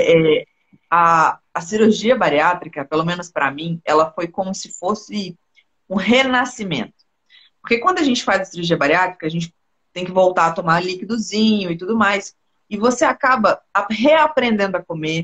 [SPEAKER 1] A cirurgia bariátrica, pelo menos para mim, ela foi como se fosse um renascimento. Porque quando a gente faz a cirurgia bariátrica, a gente tem que voltar a tomar líquidozinho e tudo mais. E você acaba reaprendendo a comer.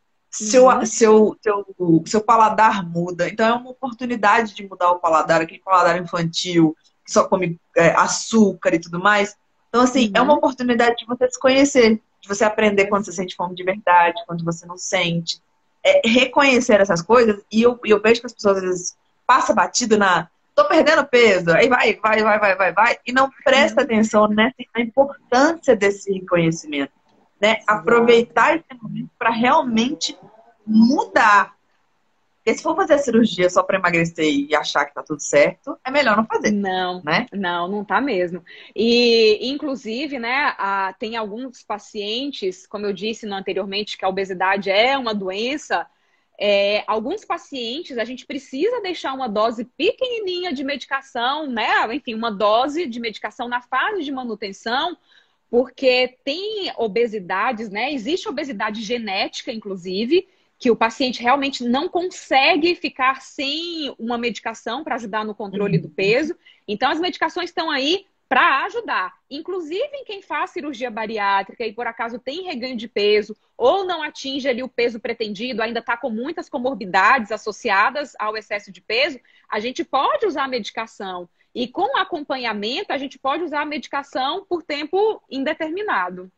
[SPEAKER 1] Seu paladar muda. Então é uma oportunidade de mudar o paladar, aquele paladar infantil, que só come açúcar e tudo mais. Então, assim, é uma oportunidade de você se conhecer, de você aprender quando você sente fome de verdade, quando você não sente. Reconhecer essas coisas, e eu vejo que as pessoas às vezes passam batido tô perdendo peso, aí vai, e não presta atenção na importância desse reconhecimento, né? Aproveitar esse momento para realmente mudar. Porque se for fazer a cirurgia só para emagrecer e achar que tá tudo certo, é melhor não fazer.
[SPEAKER 2] Não,
[SPEAKER 1] né?
[SPEAKER 2] não tá mesmo. E, inclusive, né, tem alguns pacientes, como eu disse anteriormente, que a obesidade é uma doença. Alguns pacientes, a gente precisa deixar uma dose pequenininha de medicação, né? Enfim, uma dose de medicação na fase de manutenção, porque tem obesidades, né? Existe obesidade genética, inclusive, que o paciente realmente não consegue ficar sem uma medicação para ajudar no controle do peso. Então, as medicações estão aí para ajudar. Inclusive em quem faz cirurgia bariátrica e por acaso tem reganho de peso ou não atinge ali o peso pretendido, ainda está com muitas comorbidades associadas ao excesso de peso, a gente pode usar a medicação. E com acompanhamento, a gente pode usar a medicação por tempo indeterminado.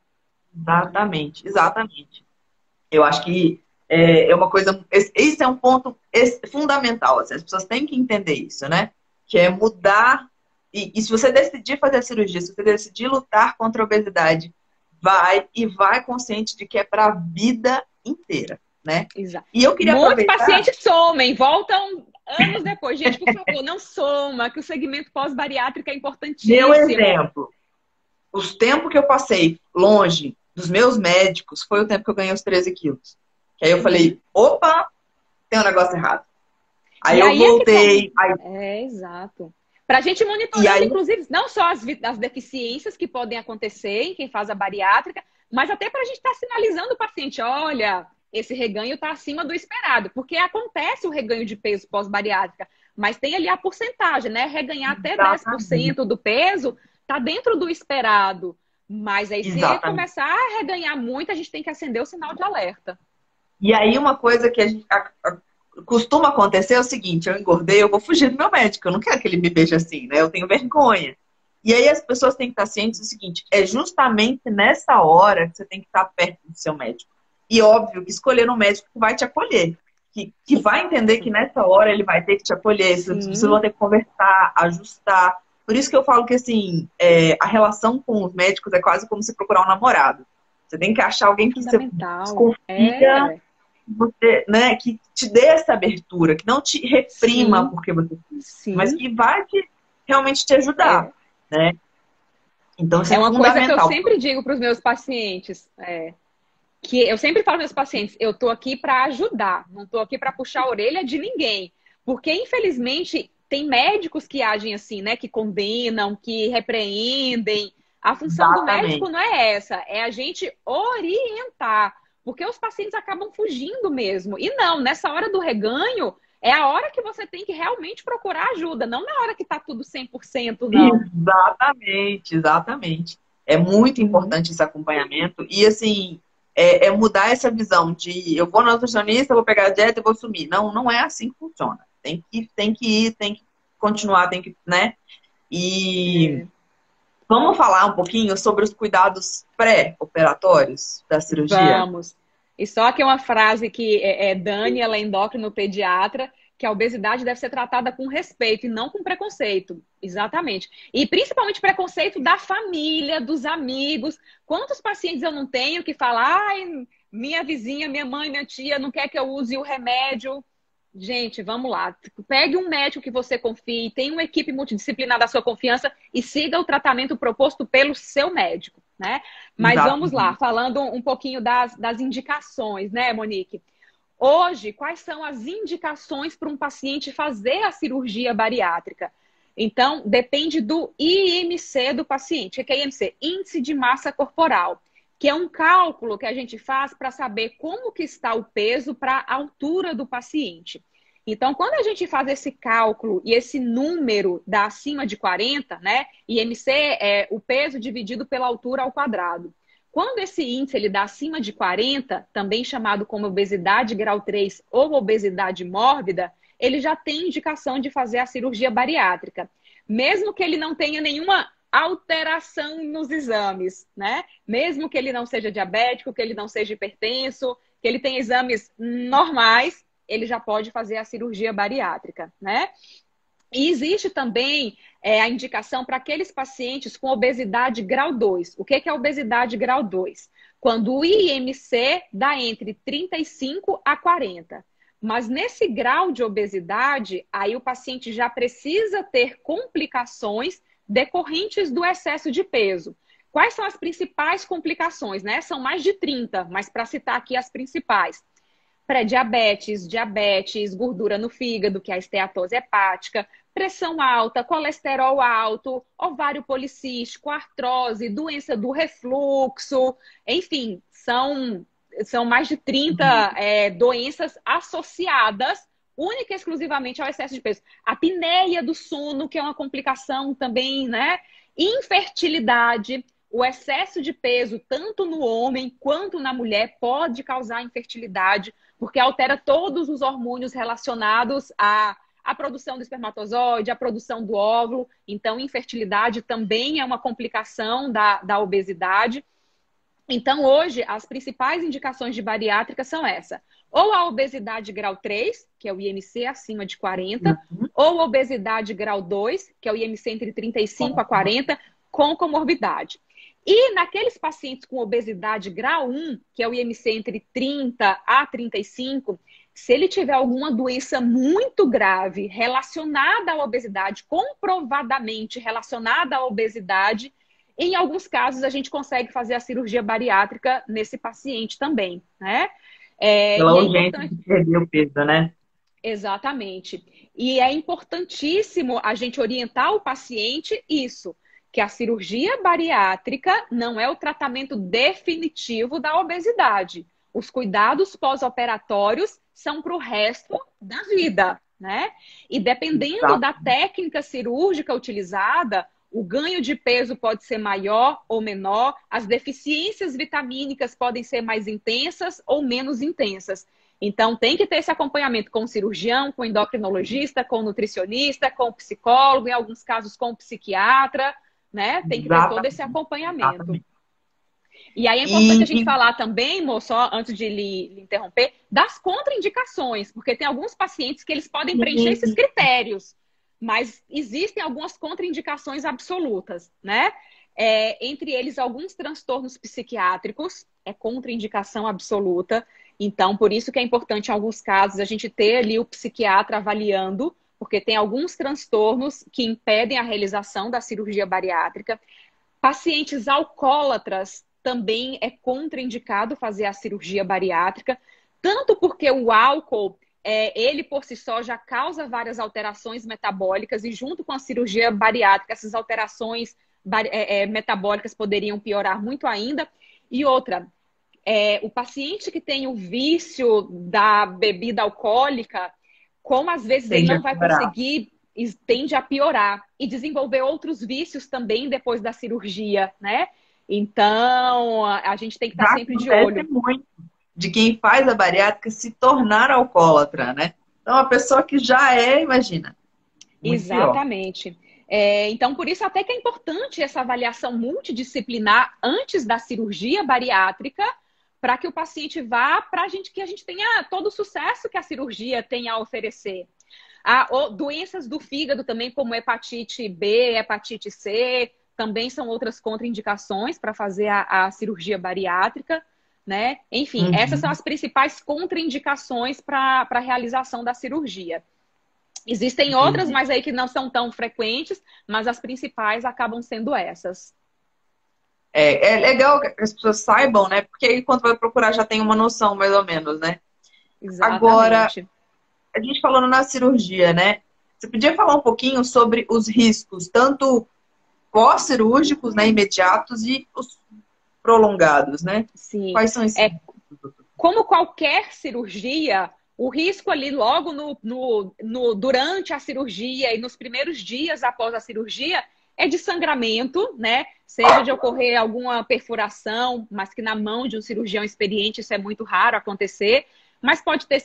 [SPEAKER 1] Exatamente. Eu acho que é uma coisa. Esse é um ponto fundamental. Assim, as pessoas têm que entender isso, né? Que é mudar. E se você decidir fazer a cirurgia, se você decidir lutar contra a obesidade, vai consciente de que é para a vida inteira, né?
[SPEAKER 2] Exato.
[SPEAKER 1] E eu queria
[SPEAKER 2] Muitos
[SPEAKER 1] aproveitar...
[SPEAKER 2] pacientes somem, voltam anos depois. Gente, por favor, não soma, que o segmento pós-bariátrico é importantíssimo.
[SPEAKER 1] Meu exemplo, os tempos que eu passei longe dos meus médicos foi o tempo que eu ganhei os 13 quilos. Que aí eu falei, opa, tem um negócio errado. Aí eu voltei.
[SPEAKER 2] Exato. Para a gente monitorar, inclusive, não só as deficiências que podem acontecer em quem faz a bariátrica, mas até para a gente estar sinalizando o paciente, olha, esse reganho está acima do esperado, porque acontece o reganho de peso pós-bariátrica, mas tem ali a porcentagem, né? Reganhar até 10% do peso está dentro do esperado. Mas aí, se ele começar a reganhar muito, a gente tem que acender o sinal de alerta.
[SPEAKER 1] E aí, uma coisa que costuma acontecer o seguinte, eu engordei, eu vou fugir do meu médico, eu não quero que ele me veja assim, né? Eu tenho vergonha. E aí as pessoas têm que estar cientes do seguinte, é justamente nessa hora que você tem que estar perto do seu médico. E óbvio que escolher um médico que vai te acolher, que vai entender que nessa hora ele vai ter que te acolher, vocês vão
[SPEAKER 2] Sim,
[SPEAKER 1] ter que conversar, ajustar. Por isso que eu falo que assim, a relação com os médicos é quase como se procurar um namorado. Você tem que achar alguém que você
[SPEAKER 2] fundamental.
[SPEAKER 1] desconfia, você, né, que te dê essa abertura, que não te reprima
[SPEAKER 2] Sim,
[SPEAKER 1] porque você quis, mas
[SPEAKER 2] sim.
[SPEAKER 1] que vai realmente te ajudar,
[SPEAKER 2] É,
[SPEAKER 1] né? Então isso é
[SPEAKER 2] é uma coisa que eu
[SPEAKER 1] fundamental.
[SPEAKER 2] sempre digo para os meus pacientes. Que eu sempre falo para meus pacientes, eu tô aqui para ajudar, não tô aqui para puxar a orelha de ninguém. Porque, infelizmente, tem médicos que agem assim, né? Que condenam, que repreendem. A função do médico
[SPEAKER 1] Exatamente.
[SPEAKER 2] não é essa, é a gente orientar. Porque os pacientes acabam fugindo mesmo. E não, nessa hora do reganho, é a hora que você tem que realmente procurar ajuda, não na hora que tá tudo 100%, não.
[SPEAKER 1] Exatamente, exatamente. É muito
[SPEAKER 2] Uhum.
[SPEAKER 1] importante esse acompanhamento e, assim, é mudar essa visão de eu vou no nutricionista, vou pegar a dieta e vou sumir. Não, não é assim que funciona. Tem que ir, tem que continuar, tem que, né? E
[SPEAKER 2] É.
[SPEAKER 1] vamos falar um pouquinho sobre os cuidados pré-operatórios da cirurgia?
[SPEAKER 2] Vamos. E só que uma frase que Dani, ela é endócrino-pediatra, que a obesidade deve ser tratada com respeito e não com preconceito. Exatamente. E principalmente preconceito da família, dos amigos. Quantos pacientes eu não tenho que falam, ai, minha vizinha, minha mãe, minha tia não quer que eu use o remédio. Gente, vamos lá. Pegue um médico que você confie, tenha uma equipe multidisciplinar da sua confiança e siga o tratamento proposto pelo seu médico, né? Mas vamos lá,
[SPEAKER 1] Exatamente.
[SPEAKER 2] falando um pouquinho das indicações, né, Monique? Hoje, quais são as indicações para um paciente fazer a cirurgia bariátrica? Então, depende do IMC do paciente. O que é IMC? Índice de Massa Corporal, que é um cálculo que a gente faz para saber como que está o peso para a altura do paciente. Então, quando a gente faz esse cálculo e esse número dá acima de 40, né? IMC é o peso dividido pela altura ao quadrado. Quando esse índice ele dá acima de 40, também chamado como obesidade grau 3 ou obesidade mórbida, ele já tem indicação de fazer a cirurgia bariátrica. Mesmo que ele não tenha nenhuma alteração nos exames, né? Mesmo que ele não seja diabético, que ele não seja hipertenso, que ele tenha exames normais, ele já pode fazer a cirurgia bariátrica, né? E existe também a indicação para aqueles pacientes com obesidade grau 2. O que é obesidade grau 2? Quando o IMC dá entre 35 a 40. Mas nesse grau de obesidade, aí o paciente já precisa ter complicações decorrentes do excesso de peso. Quais são as principais complicações, né? São mais de 30, mas para citar aqui as principais: pré-diabetes, diabetes, gordura no fígado, que é a esteatose hepática, pressão alta, colesterol alto, ovário policístico, artrose, doença do refluxo, enfim, são mais de 30 doenças associadas única e exclusivamente ao excesso de peso. A apneia do sono, que é uma complicação também, né? Infertilidade. O excesso de peso, tanto no homem quanto na mulher, pode causar infertilidade, porque altera todos os hormônios relacionados à produção do espermatozoide, à produção do óvulo. Então, infertilidade também é uma complicação da obesidade. Então, hoje, as principais indicações de bariátrica são essa: ou a obesidade grau 3, que é o IMC acima de 40, ou a obesidade grau 2, que é o IMC entre 35 a 40, com comorbidade. E naqueles pacientes com obesidade grau 1, que é o IMC entre 30 a 35, se ele tiver alguma doença muito grave relacionada à obesidade, comprovadamente relacionada à obesidade, em alguns casos a gente consegue fazer a cirurgia bariátrica nesse paciente também, né?
[SPEAKER 1] Pela
[SPEAKER 2] E é
[SPEAKER 1] urgência
[SPEAKER 2] importante.
[SPEAKER 1] de perder o peso, né?
[SPEAKER 2] Exatamente. E é importantíssimo a gente orientar o paciente isso, que a cirurgia bariátrica não é o tratamento definitivo da obesidade. Os cuidados pós-operatórios são para o resto da vida, né? E dependendo
[SPEAKER 1] Exato.
[SPEAKER 2] da técnica cirúrgica utilizada, O ganho de peso pode ser maior ou menor, as deficiências vitamínicas podem ser mais intensas ou menos intensas. Então, tem que ter esse acompanhamento com o cirurgião, com o endocrinologista, com o nutricionista, com o psicólogo, em alguns casos com o psiquiatra, né? Tem que ter todo esse acompanhamento.
[SPEAKER 1] Exatamente.
[SPEAKER 2] E aí é importante a gente falar também, moço, só antes de lhe interromper, das contraindicações, porque tem alguns pacientes que eles podem preencher esses critérios, mas existem algumas contraindicações absolutas, né? Entre eles, alguns transtornos psiquiátricos, é contraindicação absoluta. Então, por isso que é importante, em alguns casos, a gente ter ali o psiquiatra avaliando, porque tem alguns transtornos que impedem a realização da cirurgia bariátrica. Pacientes alcoólatras também é contraindicado fazer a cirurgia bariátrica, tanto porque o álcool, ele por si só já causa várias alterações metabólicas e junto com a cirurgia bariátrica, essas alterações metabólicas poderiam piorar muito ainda. E outra, o paciente que tem o vício da bebida alcoólica, como às vezes ele não vai conseguir, tende a piorar e desenvolver outros vícios também depois da cirurgia, né? Então, a gente tem que estar sempre de olho.
[SPEAKER 1] Muito de quem faz a bariátrica se tornar alcoólatra, né? Então, a pessoa que já imagina.
[SPEAKER 2] Exatamente. Então, por isso até que é importante essa avaliação multidisciplinar antes da cirurgia bariátrica, para que o paciente vá, que a gente tenha todo o sucesso que a cirurgia tem a oferecer. Doenças do fígado também, como hepatite B, hepatite C, também são outras contraindicações para fazer a cirurgia bariátrica, né? Enfim, essas são as principais contraindicações para a realização da cirurgia. Existem outras, mas aí que não são tão frequentes, mas as principais acabam sendo essas.
[SPEAKER 1] É legal que as pessoas saibam, né? Porque aí quando vai procurar já tem uma noção, mais ou menos, né?
[SPEAKER 2] Exatamente.
[SPEAKER 1] Agora, a gente falando na cirurgia, né? Você podia falar um pouquinho sobre os riscos, tanto pós-cirúrgicos, né, imediatos e os prolongados, né?
[SPEAKER 2] Sim.
[SPEAKER 1] Quais são esses?
[SPEAKER 2] Como qualquer cirurgia, o risco ali logo durante a cirurgia e nos primeiros dias após a cirurgia é de sangramento, né? Seja de ocorrer alguma perfuração, mas que na mão de um cirurgião experiente isso é muito raro acontecer, mas pode ter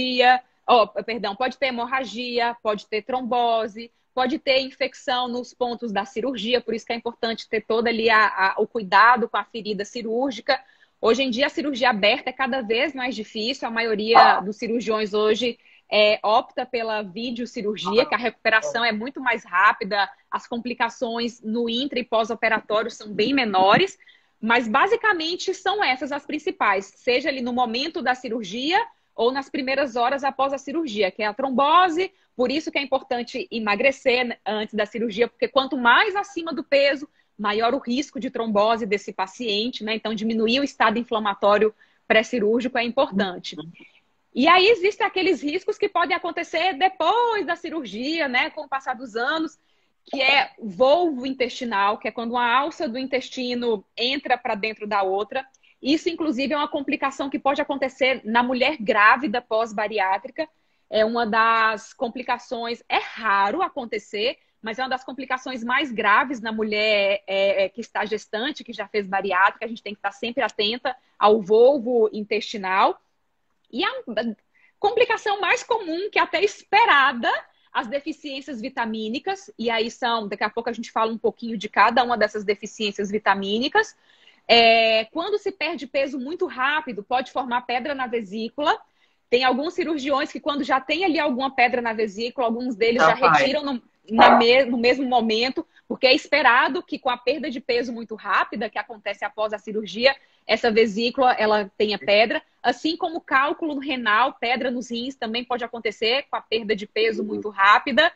[SPEAKER 2] pode ter hemorragia, pode ter trombose, pode ter infecção nos pontos da cirurgia, por isso que é importante ter todo ali o cuidado com a ferida cirúrgica. Hoje em dia, a cirurgia aberta é cada vez mais difícil. A maioria dos cirurgiões hoje opta pela videocirurgia, que a recuperação é muito mais rápida, as complicações no intra e pós-operatório são bem menores, mas basicamente são essas as principais, seja ali no momento da cirurgia ou nas primeiras horas após a cirurgia, que é a trombose. Por isso que é importante emagrecer antes da cirurgia, porque quanto mais acima do peso, maior o risco de trombose desse paciente, né? Então, diminuir o estado inflamatório pré-cirúrgico é importante. E aí existem aqueles riscos que podem acontecer depois da cirurgia, né? Com o passar dos anos, que é volvo intestinal, que é quando uma alça do intestino entra para dentro da outra. Isso, inclusive, é uma complicação que pode acontecer na mulher grávida pós-bariátrica. É uma das complicações, é raro acontecer, mas é uma das complicações mais graves na mulher que está gestante, que já fez bariátrica. A gente tem que estar sempre atenta ao volvo intestinal. E a complicação mais comum, que é até esperada, as deficiências vitamínicas. E aí daqui a pouco a gente fala um pouquinho de cada uma dessas deficiências vitamínicas. Quando se perde peso muito rápido, pode formar pedra na vesícula. Tem alguns cirurgiões que quando já tem ali alguma pedra na vesícula, alguns deles já retiram no mesmo momento, porque é esperado que com a perda de peso muito rápida, que acontece após a cirurgia, essa vesícula ela tenha pedra. Assim como cálculo renal, pedra nos rins também pode acontecer com a perda de peso muito rápida.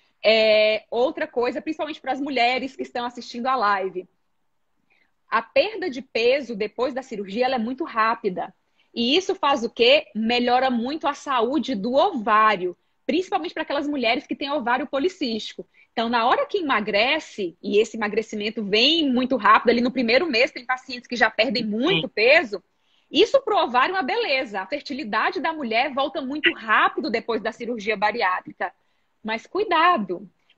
[SPEAKER 2] Outra coisa, principalmente para as mulheres que estão assistindo a live, a perda de peso depois da cirurgia ela é muito rápida. E isso faz o quê? Melhora muito a saúde do ovário, principalmente para aquelas mulheres que têm ovário policístico. Então, na hora que emagrece, e esse emagrecimento vem muito rápido, ali no primeiro mês tem pacientes que já perdem muito peso, isso para o ovário é uma beleza. A fertilidade da mulher volta muito rápido depois da cirurgia bariátrica. Mas cuidado,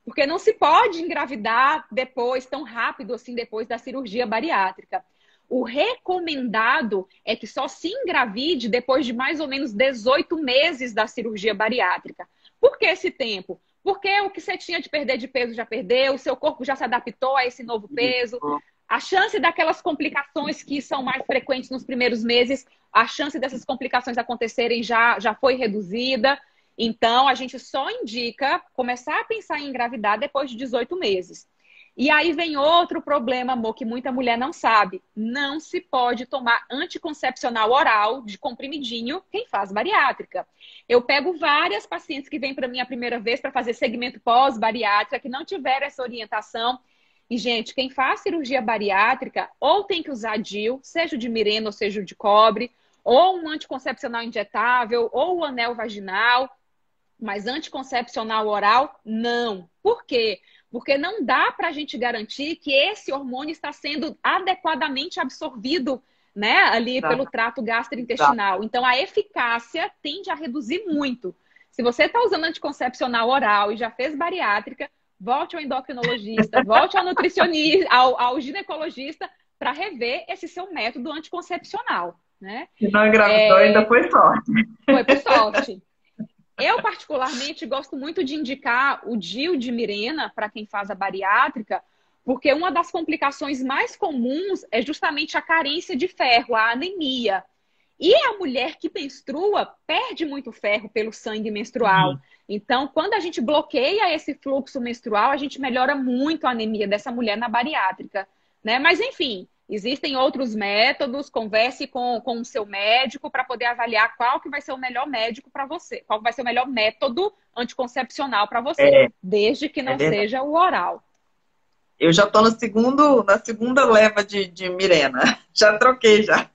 [SPEAKER 2] Porque não se pode engravidar depois, tão rápido assim, depois da cirurgia bariátrica. O recomendado é que só se engravide depois de mais ou menos 18 meses da cirurgia bariátrica. Por que esse tempo? Porque o que você tinha de perder de peso já perdeu, o seu corpo já se adaptou a esse novo peso. A chance daquelas complicações que são mais frequentes nos primeiros meses, a chance dessas complicações acontecerem já foi reduzida. Então, a gente só indica começar a pensar em engravidar depois de 18 meses. E aí vem outro problema, amor, que muita mulher não sabe. Não se pode tomar anticoncepcional oral de comprimidinho quem faz bariátrica. Eu pego várias pacientes que vêm para mim a primeira vez para fazer segmento pós-bariátrica, que não tiveram essa orientação. E, gente, quem faz cirurgia bariátrica ou tem que usar DIU, seja o de Mirena ou seja o de cobre, ou um anticoncepcional injetável, ou o anel vaginal, mas anticoncepcional oral, não. Por quê? Porque não dá para a gente garantir que esse hormônio está sendo adequadamente absorvido, né, ali pelo trato gastrointestinal. Então, a eficácia tende a reduzir muito. Se você está usando anticoncepcional oral e já fez bariátrica, volte ao endocrinologista, volte ao nutricionista, ao ginecologista, para rever esse seu método anticoncepcional, né?
[SPEAKER 1] Se não engravidou, ainda foi sorte.
[SPEAKER 2] Foi por sorte. Eu, particularmente, gosto muito de indicar o DIU de Mirena para quem faz a bariátrica, porque uma das complicações mais comuns é justamente a carência de ferro, a anemia. E a mulher que menstrua perde muito ferro pelo sangue menstrual. Então, quando a gente bloqueia esse fluxo menstrual, a gente melhora muito a anemia dessa mulher na bariátrica, né? Mas, enfim, existem outros métodos, converse com o seu médico para poder avaliar qual que vai ser o melhor médico para você, qual vai ser o melhor método anticoncepcional para você, desde que não seja o oral.
[SPEAKER 1] Eu já estou na segunda leva de Mirena. Já troquei, já.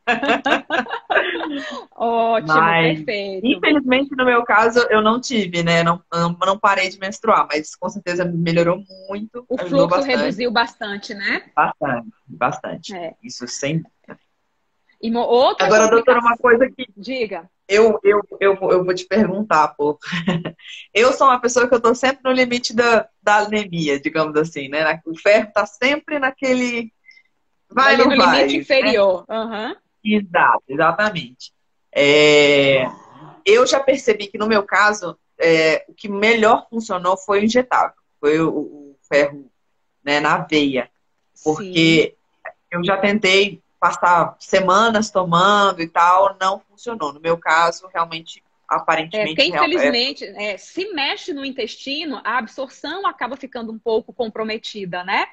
[SPEAKER 2] Ótimo,
[SPEAKER 1] mas,
[SPEAKER 2] perfeito.
[SPEAKER 1] Infelizmente, no meu caso, eu não tive, né? Não parei de menstruar, mas com certeza melhorou muito.
[SPEAKER 2] O fluxo reduziu bastante, né?
[SPEAKER 1] Bastante. Isso sem dúvida.
[SPEAKER 2] Outra
[SPEAKER 1] Agora, doutora, uma coisa que...
[SPEAKER 2] Diga.
[SPEAKER 1] Eu vou te perguntar, pô. Eu sou uma pessoa que eu tô sempre no limite da anemia, digamos assim, né? O ferro tá sempre naquele... Vai, não vai.
[SPEAKER 2] No limite inferior.
[SPEAKER 1] Né? Exatamente. Eu já percebi que, no meu caso, o que melhor funcionou foi o injetável. Foi o ferro, né, na veia. Porque eu já tentei passar semanas tomando e tal, não funcionou. No meu caso, realmente, aparentemente...
[SPEAKER 2] Porque, infelizmente, se mexe no intestino, a absorção acaba ficando um pouco comprometida, né?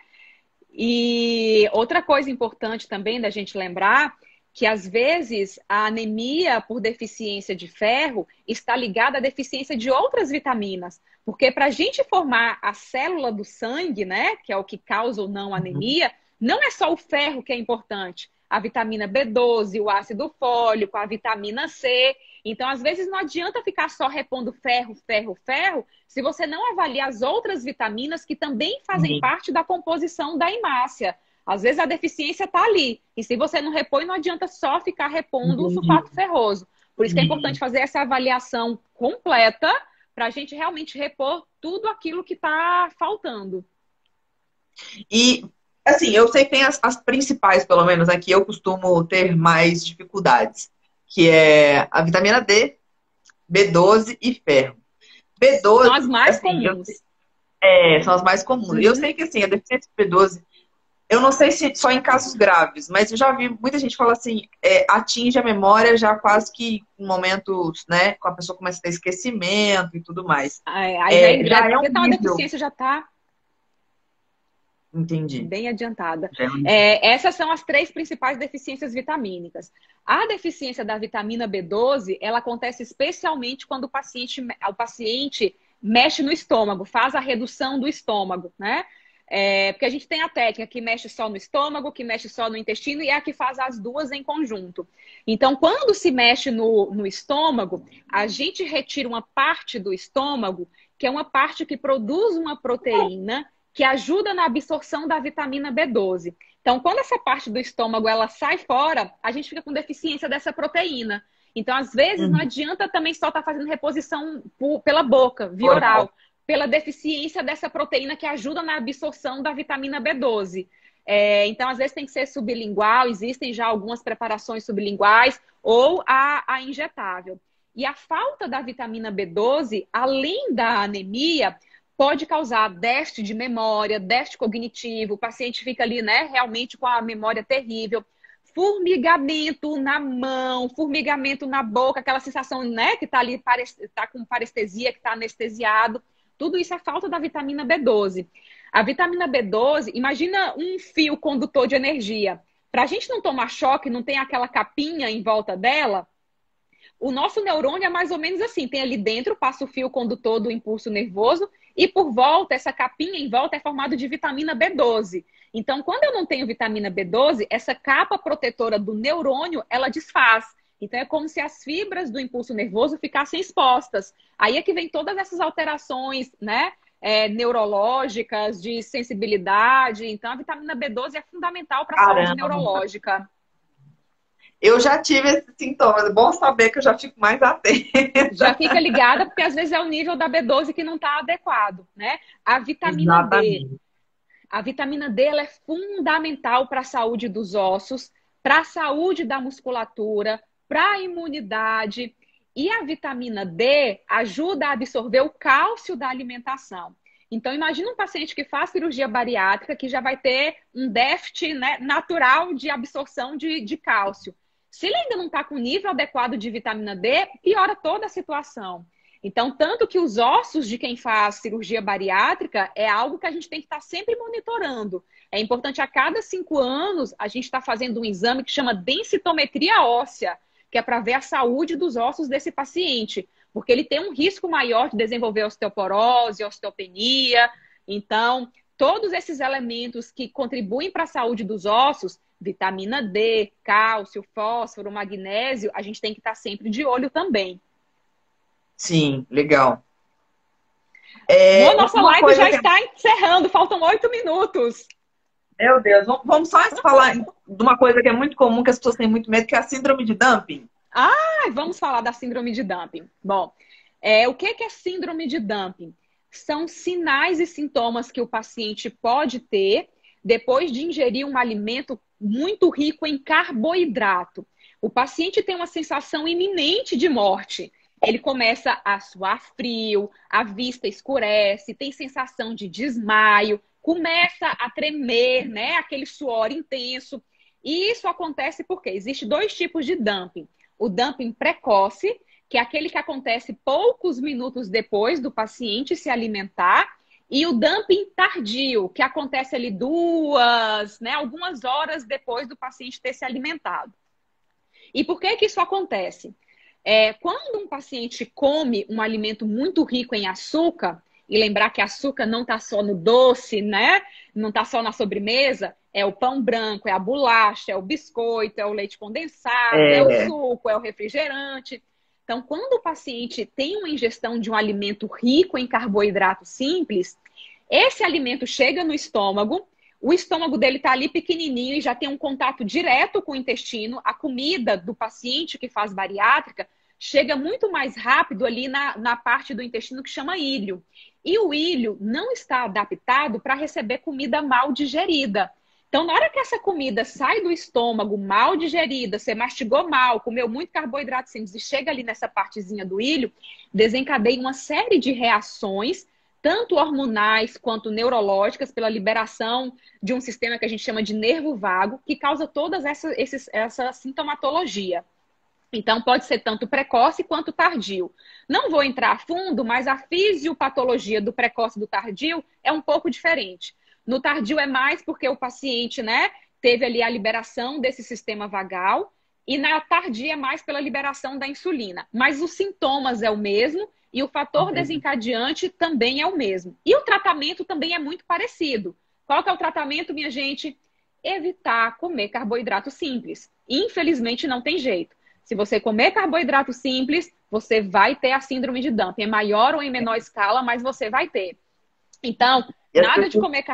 [SPEAKER 2] E outra coisa importante também da gente lembrar, que às vezes a anemia por deficiência de ferro está ligada à deficiência de outras vitaminas. Porque para a gente formar a célula do sangue, né, que é o que causa ou não anemia, não é só o ferro que é importante. A vitamina B12, o ácido fólico, a vitamina C. Então, às vezes, não adianta ficar só repondo ferro, se você não avaliar as outras vitaminas que também fazem parte da composição da hemácia. Às vezes, a deficiência está ali. E se você não repõe, não adianta só ficar repondo o sulfato ferroso. Por isso que é importante fazer essa avaliação completa para a gente realmente repor tudo aquilo que está faltando.
[SPEAKER 1] E... assim, eu sei que tem as principais, pelo menos aqui, eu costumo ter mais dificuldades, que é a vitamina D, B12 e ferro. B12...
[SPEAKER 2] são as mais comuns.
[SPEAKER 1] São as mais comuns. Eu sei que, assim, a deficiência de B12, eu não sei se só em casos graves, mas eu já vi muita gente falar assim, atinge a memória já quase que em momentos, né, com a pessoa começa a ter esquecimento e tudo mais.
[SPEAKER 2] Aí já porque tá uma deficiência já tá...
[SPEAKER 1] Entendi.
[SPEAKER 2] Bem adiantada. Essas são as 3 principais deficiências vitamínicas. A deficiência da vitamina B12, ela acontece especialmente quando o paciente mexe no estômago, faz a redução do estômago, né? Porque a gente tem a técnica que mexe só no estômago, que mexe só no intestino e é a que faz as duas em conjunto. Então, quando se mexe no estômago, a gente retira uma parte do estômago, que é uma parte que produz uma proteína que ajuda na absorção da vitamina B12. Então, quando essa parte do estômago ela sai fora, a gente fica com deficiência dessa proteína. Então, às vezes, não adianta também só estar fazendo reposição pela boca, via oral. pela deficiência dessa proteína que ajuda na absorção da vitamina B12. Então, às vezes tem que ser sublingual, existem já algumas preparações sublinguais ou a injetável. E a falta da vitamina B12, além da anemia, pode causar déficit de memória, déficit cognitivo, o paciente fica ali, né, realmente com a memória terrível, formigamento na mão, formigamento na boca, aquela sensação, né, que tá ali, tá com parestesia, que tá anestesiado. Tudo isso é falta da vitamina B12. A vitamina B12, imagina um fio condutor de energia. Para a gente não tomar choque, não tem aquela capinha em volta dela, o nosso neurônio é mais ou menos assim. Tem ali dentro, passa o fio condutor do impulso nervoso e por volta, essa capinha em volta é formada de vitamina B12. Então, quando eu não tenho vitamina B12, essa capa protetora do neurônio, ela desfaz. Então, é como se as fibras do impulso nervoso ficassem expostas. Aí é que vem todas essas alterações, né? Neurológicas, de sensibilidade. Então, a vitamina B12 é fundamental para a saúde neurológica.
[SPEAKER 1] Eu já tive esses sintomas. É bom saber que eu já fico mais atenta.
[SPEAKER 2] Já fica ligada, porque às vezes é o nível da B12 que não está adequado, né? A vitamina D. A vitamina D ela é fundamental para a saúde dos ossos, para a saúde da musculatura, para a imunidade. E a vitamina D ajuda a absorver o cálcio da alimentação. Então, imagina um paciente que faz cirurgia bariátrica, que já vai ter um déficit, né, natural de absorção de cálcio. Se ele ainda não está com nível adequado de vitamina D, piora toda a situação. Então, tanto que os ossos de quem faz cirurgia bariátrica é algo que a gente tem que estar sempre monitorando. É importante a cada 5 anos a gente estar fazendo um exame que chama densitometria óssea, que é para ver a saúde dos ossos desse paciente, porque ele tem um risco maior de desenvolver osteoporose, osteopenia. Então, todos esses elementos que contribuem para a saúde dos ossos, vitamina D, cálcio, fósforo, magnésio, a gente tem que estar sempre de olho também.
[SPEAKER 1] Sim, legal.
[SPEAKER 2] Nossa live já está encerrando, faltam 8 minutos.
[SPEAKER 1] Meu Deus, vamos só falar de uma coisa que é muito comum, que as pessoas têm muito medo, que é a síndrome de dumping.
[SPEAKER 2] Vamos falar da síndrome de dumping. Bom, o que é síndrome de dumping? São sinais e sintomas que o paciente pode ter depois de ingerir um alimento muito rico em carboidrato. O paciente tem uma sensação iminente de morte. Ele começa a suar frio, a vista escurece, tem sensação de desmaio, começa a tremer, né? Aquele suor intenso. E isso acontece porque existem 2 tipos de dumping. O dumping precoce, que é aquele que acontece poucos minutos depois do paciente se alimentar, e o dumping tardio, que acontece ali 2, né, algumas horas depois do paciente ter se alimentado. E por que isso acontece? Quando um paciente come um alimento muito rico em açúcar, e lembrar que açúcar não está só no doce, né? Não está só na sobremesa, é o pão branco, é a bolacha, é o biscoito, é o leite condensado, é o suco, é o refrigerante. Então, quando o paciente tem uma ingestão de um alimento rico em carboidrato simples, esse alimento chega no estômago, o estômago dele está ali pequenininho e já tem um contato direto com o intestino. A comida do paciente que faz bariátrica chega muito mais rápido ali na parte do intestino que chama íleo. E o íleo não está adaptado para receber comida mal digerida. Então, na hora que essa comida sai do estômago mal digerida, você mastigou mal, comeu muito carboidrato simples e chega ali nessa partezinha do íleo, desencadeia uma série de reações, tanto hormonais quanto neurológicas, pela liberação de um sistema que a gente chama de nervo vago, que causa toda essa sintomatologia. Então, pode ser tanto precoce quanto tardio. Não vou entrar a fundo, mas a fisiopatologia do precoce e do tardio é um pouco diferente. No tardio é mais porque o paciente, né, teve ali a liberação desse sistema vagal, e na tardia é mais pela liberação da insulina. Mas os sintomas é o mesmo e o fator desencadeante também é o mesmo. E o tratamento também é muito parecido. Qual que é o tratamento, minha gente? Evitar comer carboidrato simples. Infelizmente, não tem jeito. Se você comer carboidrato simples, você vai ter a síndrome de dumping. É maior ou em menor escala, mas você vai ter. Então, nada de comer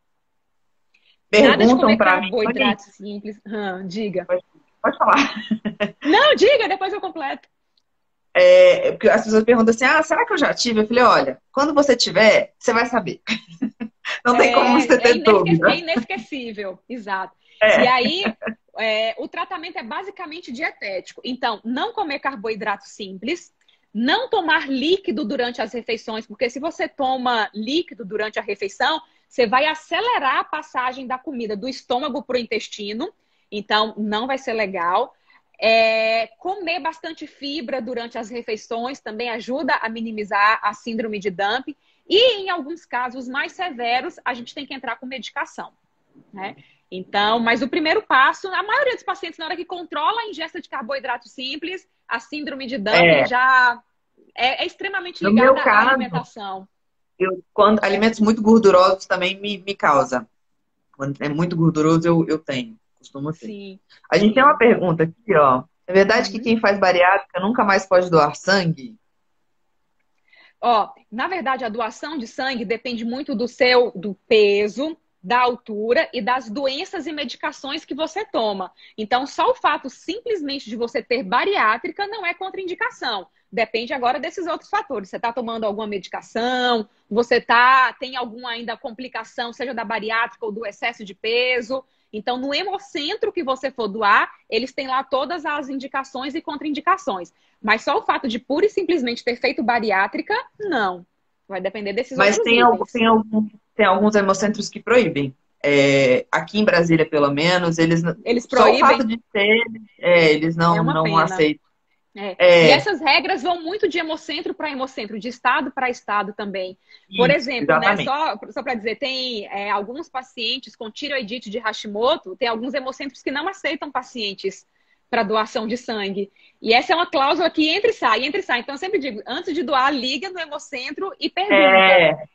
[SPEAKER 2] carboidrato simples. Diga.
[SPEAKER 1] Pode falar.
[SPEAKER 2] Não, diga, depois eu completo.
[SPEAKER 1] Porque as pessoas perguntam assim, será que eu já tive? Eu falei, olha, quando você tiver, você vai saber. Não tem como você ter dúvida.
[SPEAKER 2] É inesquecível, exato.
[SPEAKER 1] É.
[SPEAKER 2] E aí, o tratamento é basicamente dietético. Então, não comer carboidrato simples, não tomar líquido durante as refeições, porque se você toma líquido durante a refeição, você vai acelerar a passagem da comida do estômago para o intestino. Então, não vai ser legal. Comer bastante fibra durante as refeições também ajuda a minimizar a síndrome de Dumping. E, em alguns casos mais severos, a gente tem que entrar com medicação, né? Então, mas o primeiro passo, a maioria dos pacientes, na hora que controla a ingesta de carboidrato simples, a síndrome de Dumping já é extremamente ligada à alimentação.
[SPEAKER 1] Quando alimentos muito gordurosos também me causa. Quando é muito gorduroso, eu tenho. Costumo ter.
[SPEAKER 2] Sim.
[SPEAKER 1] A gente tem uma pergunta aqui, ó. É verdade que quem faz bariátrica nunca mais pode doar sangue?
[SPEAKER 2] Na verdade, a doação de sangue depende muito do peso, da altura e das doenças e medicações que você toma. Então, só o fato simplesmente de você ter bariátrica não é contraindicação. Depende agora desses outros fatores. Você está tomando alguma medicação? Você tem alguma ainda complicação, seja da bariátrica ou do excesso de peso? Então, no hemocentro que você for doar, eles têm lá todas as indicações e contraindicações. Mas só o fato de pura e simplesmente ter feito bariátrica, não. Vai depender desses outros itens.
[SPEAKER 1] Tem alguns hemocentros que proíbem. Aqui em Brasília, pelo menos, eles
[SPEAKER 2] proíbem.
[SPEAKER 1] Só o fato de ter, eles não aceitam.
[SPEAKER 2] E essas regras vão muito de hemocentro para hemocentro, de estado para estado também. Por exemplo, né, só para dizer, tem alguns pacientes com tireoidite de Hashimoto, tem alguns hemocentros que não aceitam pacientes para doação de sangue. E essa é uma cláusula que entra e sai, entra e sai. Então, eu sempre digo, antes de doar, liga no hemocentro e pergunta.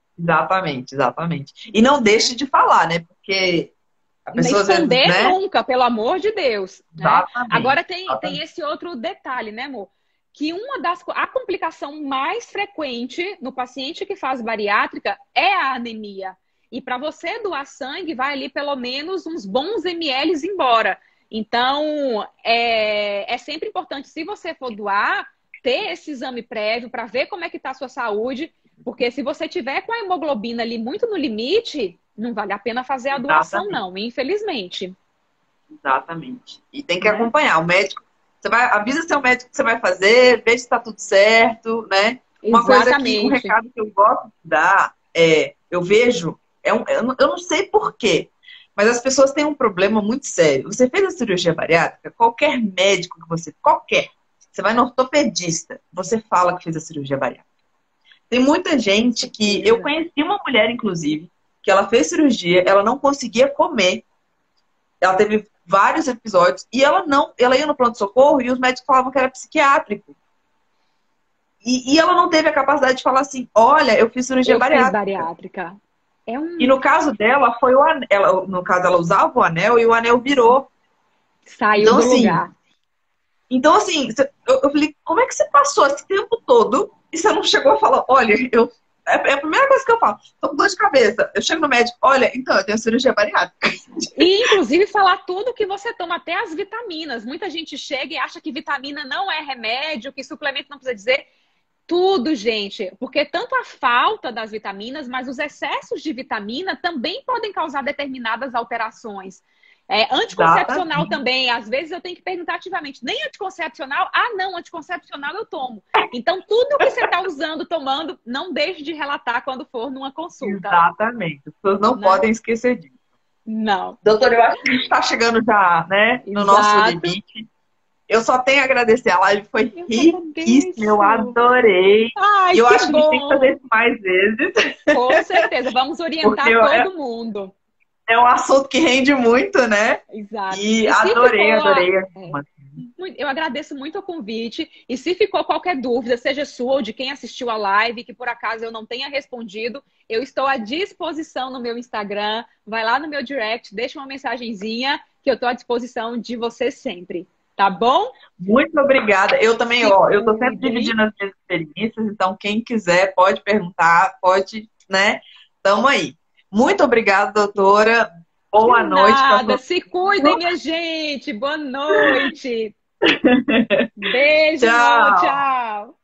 [SPEAKER 1] Exatamente. E não deixe de falar, né? Porque a pessoa...
[SPEAKER 2] Nem esconder, né? Nunca, pelo amor de Deus. Né? Agora tem esse outro detalhe, né, amor? Que a complicação mais frequente no paciente que faz bariátrica é a anemia. E para você doar sangue, vai ali pelo menos uns bons ml embora. Então, é sempre importante, se você for doar, ter esse exame prévio para ver como é que está a sua saúde. Porque se você tiver com a hemoglobina ali muito no limite, não vale a pena fazer a doação, não, infelizmente.
[SPEAKER 1] Exatamente. E tem que acompanhar. O médico, avisa seu médico que você vai fazer, vê se está tudo certo, né? Uma coisa que, um recado que eu gosto de dar eu vejo, eu não sei porquê, mas as pessoas têm um problema muito sério. Você fez a cirurgia bariátrica, qualquer médico que você vai no ortopedista, você fala que fez a cirurgia bariátrica. Tem muita gente que... Eu conheci uma mulher, inclusive, que ela fez cirurgia, ela não conseguia comer. Ela teve vários episódios e ela ia no pronto-socorro e os médicos falavam que era psiquiátrico. E ela não teve a capacidade de falar assim, olha, eu fiz cirurgia bariátrica. E no caso dela, foi o anel. No caso, ela usava o anel e o anel virou.
[SPEAKER 2] Saiu do lugar.
[SPEAKER 1] Então, assim, eu falei, como é que você passou esse tempo todo e você não chegou a falar, olha, é a primeira coisa que eu falo, tô com dor de cabeça. Eu chego no médico, olha, então, eu tenho cirurgia bariátrica.
[SPEAKER 2] E, inclusive, falar tudo que você toma, até as vitaminas. Muita gente chega e acha que vitamina não é remédio, que suplemento não precisa dizer. Tudo, gente. Porque tanto a falta das vitaminas, mas os excessos de vitamina também podem causar determinadas alterações. Anticoncepcional também, às vezes eu tenho que perguntar ativamente, nem anticoncepcional? Não, anticoncepcional eu tomo. Então, tudo que você está usando, tomando, não deixe de relatar quando for numa consulta.
[SPEAKER 1] Exatamente, as pessoas não podem esquecer disso.
[SPEAKER 2] Não.
[SPEAKER 1] Doutora, eu acho que a gente está chegando já, né, no nosso limite. Eu só tenho a agradecer, a live foi riquíssima, eu adorei.
[SPEAKER 2] Ai,
[SPEAKER 1] e eu acho que a gente tem que fazer isso mais vezes.
[SPEAKER 2] Com certeza, vamos orientar todo mundo.
[SPEAKER 1] É um assunto que rende muito, né?
[SPEAKER 2] Exato.
[SPEAKER 1] E adorei.
[SPEAKER 2] Eu agradeço muito o convite. E se ficou qualquer dúvida, seja sua ou de quem assistiu a live, que por acaso eu não tenha respondido, eu estou à disposição no meu Instagram. Vai lá no meu direct, deixa uma mensagenzinha, que eu estou à disposição de você sempre. Tá bom?
[SPEAKER 1] Muito obrigada. Eu também, eu tô sempre dividindo as minhas experiências, então quem quiser pode perguntar, pode, né? Tamo aí. Muito obrigada, doutora. Boa noite.
[SPEAKER 2] Se cuidem, minha gente. Boa noite. Beijo,
[SPEAKER 1] Tchau.
[SPEAKER 2] tchau.